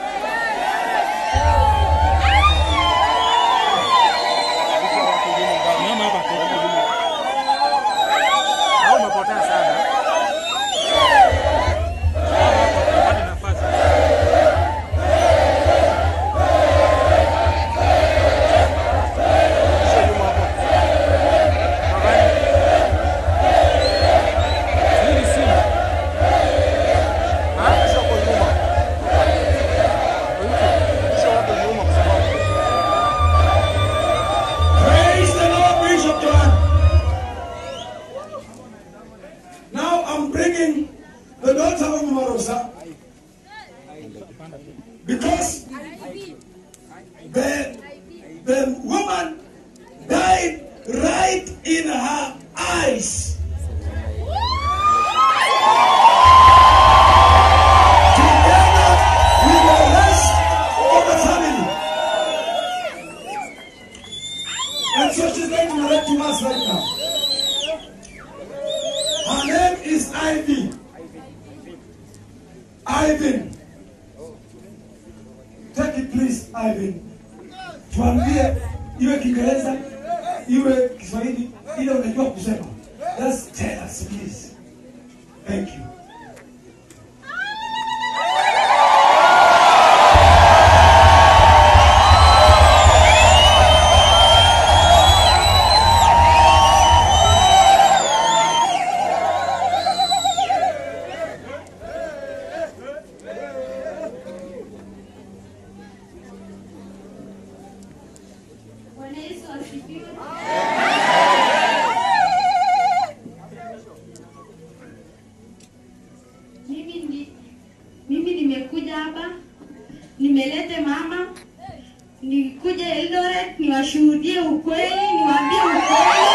C: Because the woman died right in her eyes. Together with the rest of the family. And so she's going to narrate to us right now. Her name is Ivy. Ivan. Take it please, Ivan. Tuambie iwe Kiingereza, iwe Kiswahili, ile unajua kusema. Just tell us please. Thank you.
G: Mimi nimekuja hapa, nimelete mama, nikuja Eldoret, niwashuhudie ukweli, niwaambie ukweli.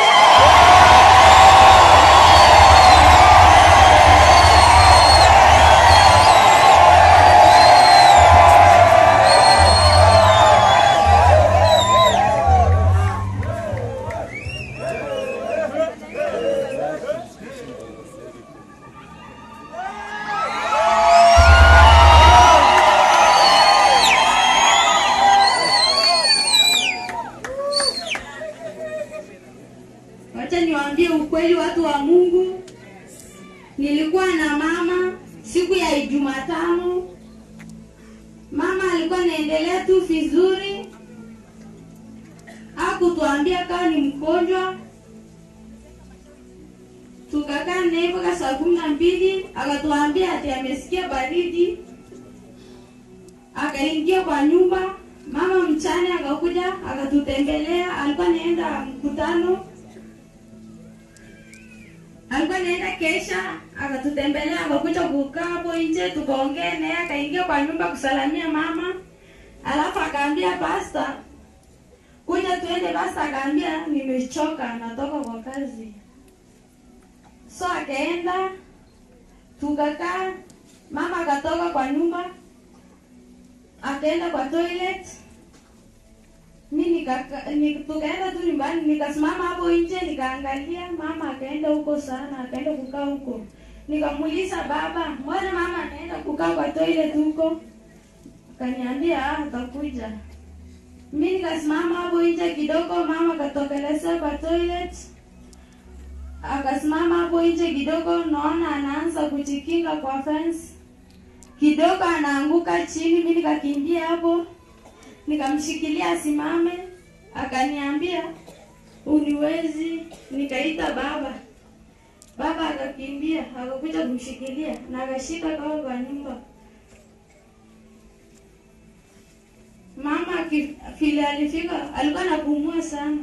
G: Wacha niwaambie ukweli watu wa Mungu. Nilikuwa na mama siku ya Jumatano. Mama alikuwa anaendelea tu vizuri. Hakutuambia kama ni mgonjwa. Tukakaa naye mpaka saa 12, akatuambia ati amesikia baridi. Akaingia kwa nyumba. Mama mchana akakuja akatutembelea, alikuwa naenda mkutano. Alikuwa naenda kesha, akatutembelea, akakuja kukaa hapo nje tukaongea naye, akaingia kwa nyumba kusalamia mama. Alafu akaambia pastor, kuja tuende. Pastor akaambia nimechoka, natoka kwa kazi. So akaenda, tukakaa. Mama akatoka kwa nyumba, akaenda kwa toilet. Mimi tukaenda tu nyumbani, nikasimama hapo nje nikaangalia. Mama akaenda huko sana, akaenda kukaa huko. Nikamuuliza baba, mbona mama anaenda kukaa kwa toilet huko? Akaniambia atakuja. Mimi nikasimama hapo nje kidogo, mama akatokelezea kwa toilet. Akasimama hapo nje kidogo, naona anaanza kujikinga kwa fence. Kidogo anaanguka chini, mimi nikakimbia hapo. Nikamshikilia asimame, akaniambia uniwezi. Nikaita baba. Baba akakimbia, akakuja kumshikilia na akashika kwa nyumba. Mama vile alifika, alikuwa anapumua sana.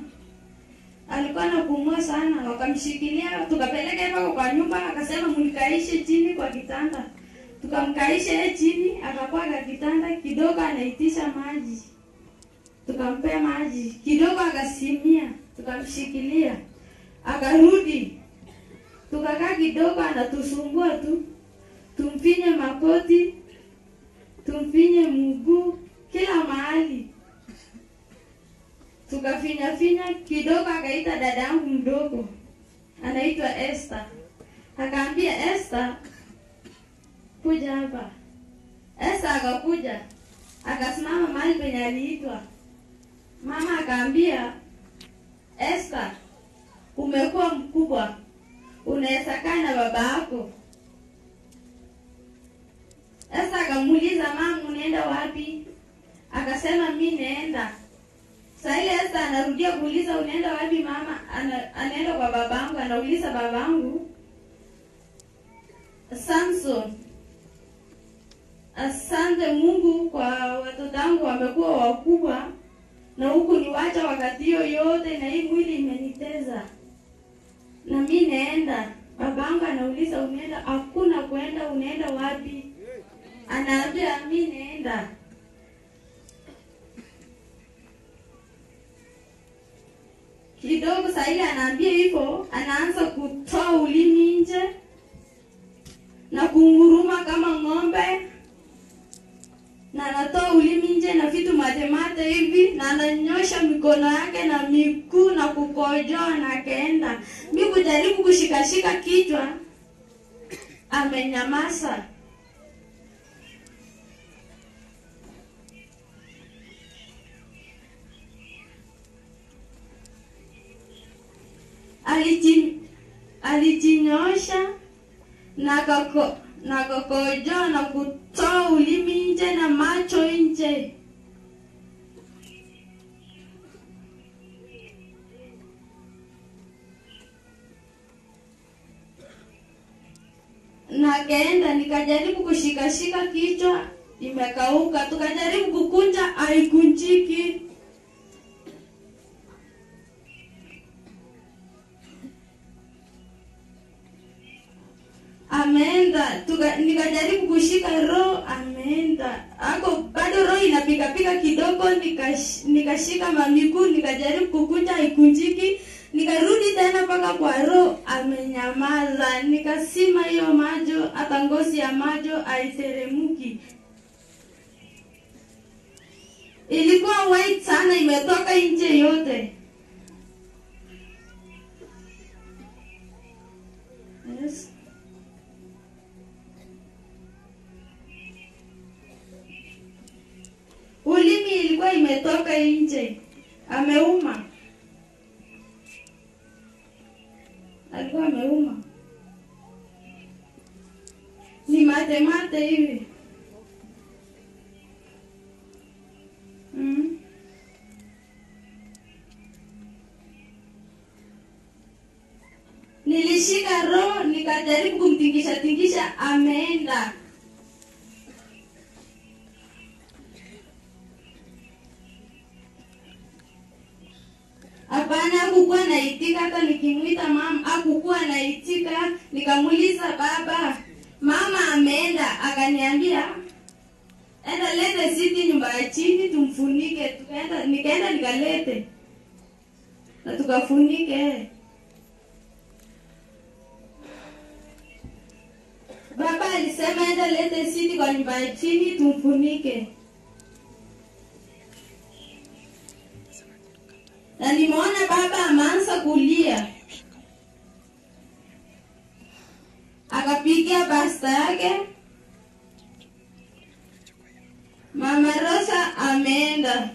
G: Wakamshikilia, tukapeleka mpaka kwa nyumba, akasema mnikaishe chini kwa kitanda. Tukamkaisha yeye chini, akakuwa kwa kitanda. Kidogo anaitisha maji. Tukampea maji. Kidogo akasimia, tukamshikilia. Akarudi. Tukakaa kidogo, anatusumbua tu. Tumfinye makoti, tumfinye mguu, kila mahali. Tukafinya kidogo, akaita dada yangu mdogo. Anaitwa Esther. Akaambia Esther, kuja hapa. Esther akakuja. Akasimama mahali penye aliitwa. Mama akaambia Esther, umekuwa mkubwa, unaweza kaa na baba yako. Esther akamuuliza, mama unaenda wapi? Akasema mimi naenda. Sasa ile Esther anarudia kuuliza unaenda wapi mama? Anaenda kwa babangu, anauliza babangu, Samson, asante Mungu kwa watoto wangu wamekuwa wakubwa na huku niwacha wakati hiyo yote na hii mwili imeniteza. Na mimi naenda. Babangu anauliza unaenda? Hakuna kwenda, unaenda wapi? Anaambia mimi naenda. Kidogo saa ile anaambia hivyo, anaanza kutoa ulimi nje na kunguruma kama ng'ombe. Na anatoa ulimi nje na vitu mate hivi, na ananyosha mikono yake na miguu na kukojoa na akaenda. Mimi kujaribu kushikashika kichwa, amenyamaza. Alijinyosha na kakojoa na kutoa ulimi nje na macho nje. Na kaenda, nikajaribu kushikashika kichwa, imekauka. Tukajaribu kukunja, haikunjiki. Ameenda. Nikajaribu kushika roho, ameenda. Ako bado roho inapiga kidogo, nikashika mamiguu, nikajaribu kukunja, haikunjiki. Nikarudi tena paka kwa roho, amenyamaza. Nikasima hiyo majo, hata ngozi ya majo haiteremuki. Ilikuwa white sana, imetoka nje yote. Yes. Ulimi ilikuwa imetoka nje. Ameuma. Alikuwa ameuma. Ni mate hivi. Nilishika roho nikajaribu kumtingisha ameenda. Hapana, hakukuwa naitika. Hata nikimuita mama hakukuwa naitika. Nikamuuliza baba, mama ameenda? Akaniambia enda lete siti nyumba ya chini tumfunike. Nikaenda nikalete na tukafunike. Baba alisema enda lete siti kwa nyumba ya chini tumfunike. Na nimeona baba ameanza kulia. Akapigia basta yake. Mama Rosa ameenda.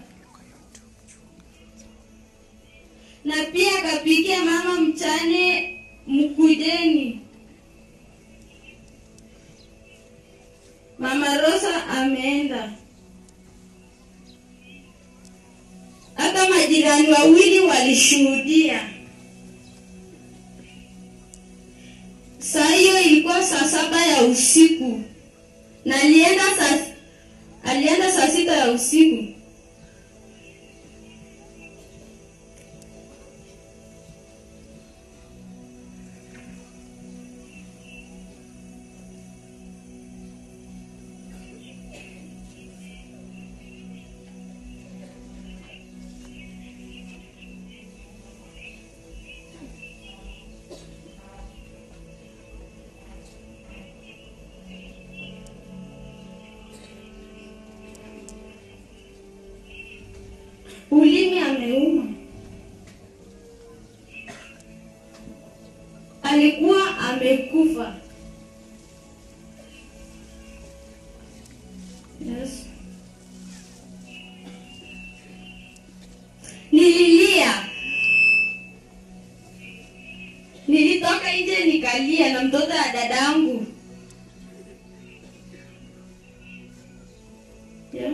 G: Na pia akapigia mama Mchane Mkujeni. Mama Rosa ameenda. Hata majirani wawili walishuhudia. Saa hiyo ilikuwa saa 7 ya usiku. Na alienda saa 6 ya usiku. Ulimi ameuma. Alikuwa amekufa. Yes. Nililia. Nilitoka nje nikalia na mtoto wa dadangu. Yes.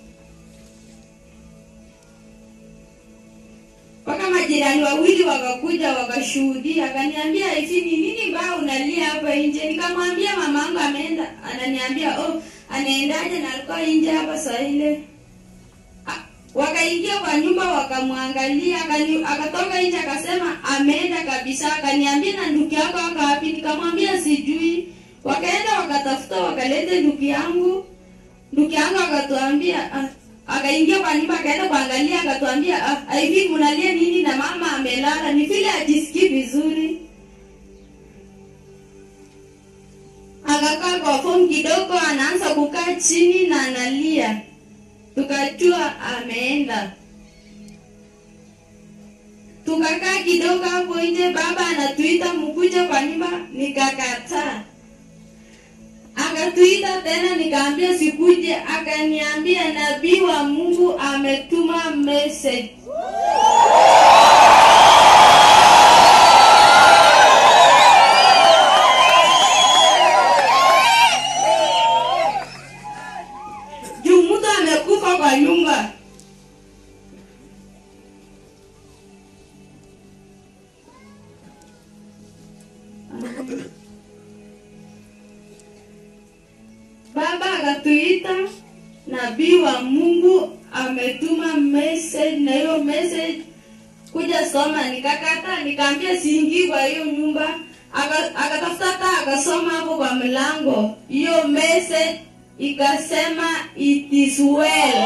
G: Paka majirani wawili wakakuja wakashuhudia. Akaniambia hivi ni nini mbaya unalia hapa nje? Nikamwambia mamangu ameenda. Ananiambia anaendaje na alikuwa nje hapa saa ile. Wakaingia kwa nyumba wakamwangalia, akatoka nje akasema ameenda kabisa. Akaniambia na ndugu yako wako wapi? Nikamwambia sijui. Wakaenda wakatafuta wakalete ndugu yangu. Ndugu yangu akatuambia akaingia kwa nyumba akaenda kuangalia akatuambia hivi mnalia nini na mama amelala, ni vile ajisikii vizuri. Akakaa kwa fomu kidogo anaanza kukaa chini na analia. Tukajua ameenda. Tukakaa kidogo hapo nje, baba anatuita mkuje kwa nyumba, nikakataa. Akatuita tena nikaambia sikuje, akaniambia nabii wa Mungu ametuma message. Juu mtu amekufa kwa nyumba. Baba akatuita nabii wa Mungu ametuma message, na hiyo message kuja soma. Nikakataa, nikaambia siingii kwa hiyo nyumba. Akatafuta akasoma hapo kwa mlango. Hiyo message ikasema it is well.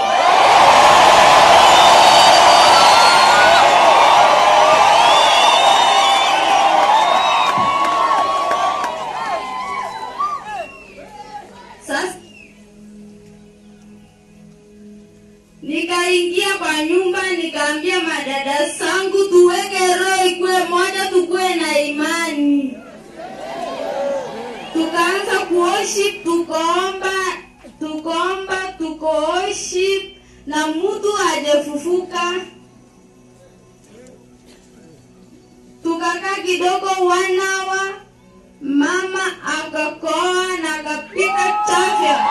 G: Nikaingia kwa nyumba nikaambia madada zangu tuweke roho ikue moja, tukue na imani. Tukaanza kuworship, tukoworship na mtu hajafufuka. Tukakaa kidogo 1 hour, mama akakoa na akapika chafya.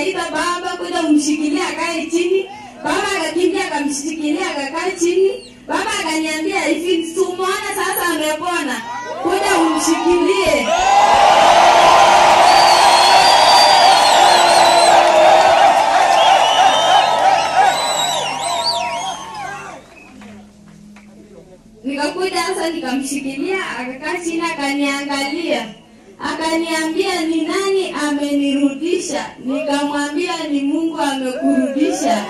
G: akaita baba kuja umshikilia akae chini. Baba akakimbia akamshikilia akakaa chini. Baba akaniambia hivi, "Sumuona sasa amepona. Kuja umshikilie." Nikakuja sasa nikamshikilia akakaa chini akaniangalia. Akaniambia, "Ni nani amenirudisha?" Nikamwambia, "Ni Mungu amekurudisha."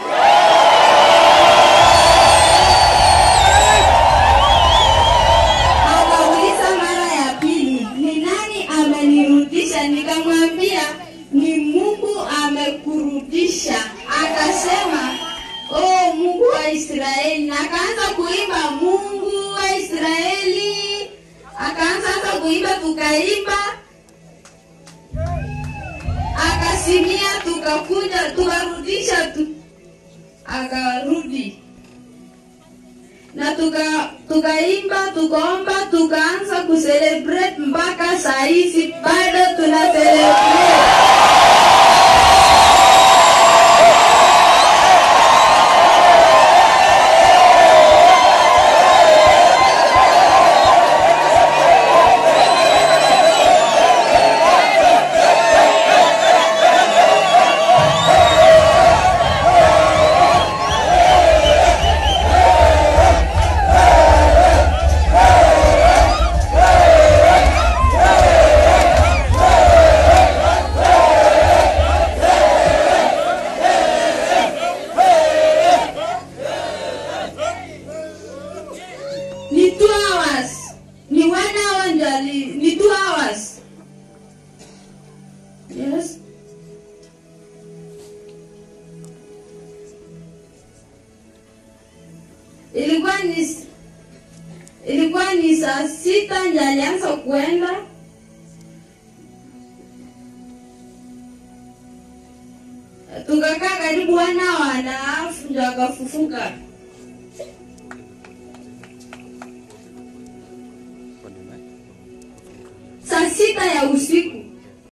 G: Akauliza mara ya pili, "Ni nani amenirudisha?" Nikamwambia, "Ni Mungu amekurudisha." Akasema, "Oh, Mungu wa Israeli." Na akaanza kuimba Mungu wa Israeli. Akaanza sasa kuimba, tukaimba. Akasimia, tukakuja, tukarudisha tu. Akarudi. Na tukaimba, tukaomba, tukaanza kucelebrate mpaka saa hizi bado tuna celebrate. Ni 2 hours. Yes. Ilikuwa ni saa 6 ndio alianza kuenda. Tukakaa karibu 1 hour na half ndio akafufuka. Saa 6 ya usiku.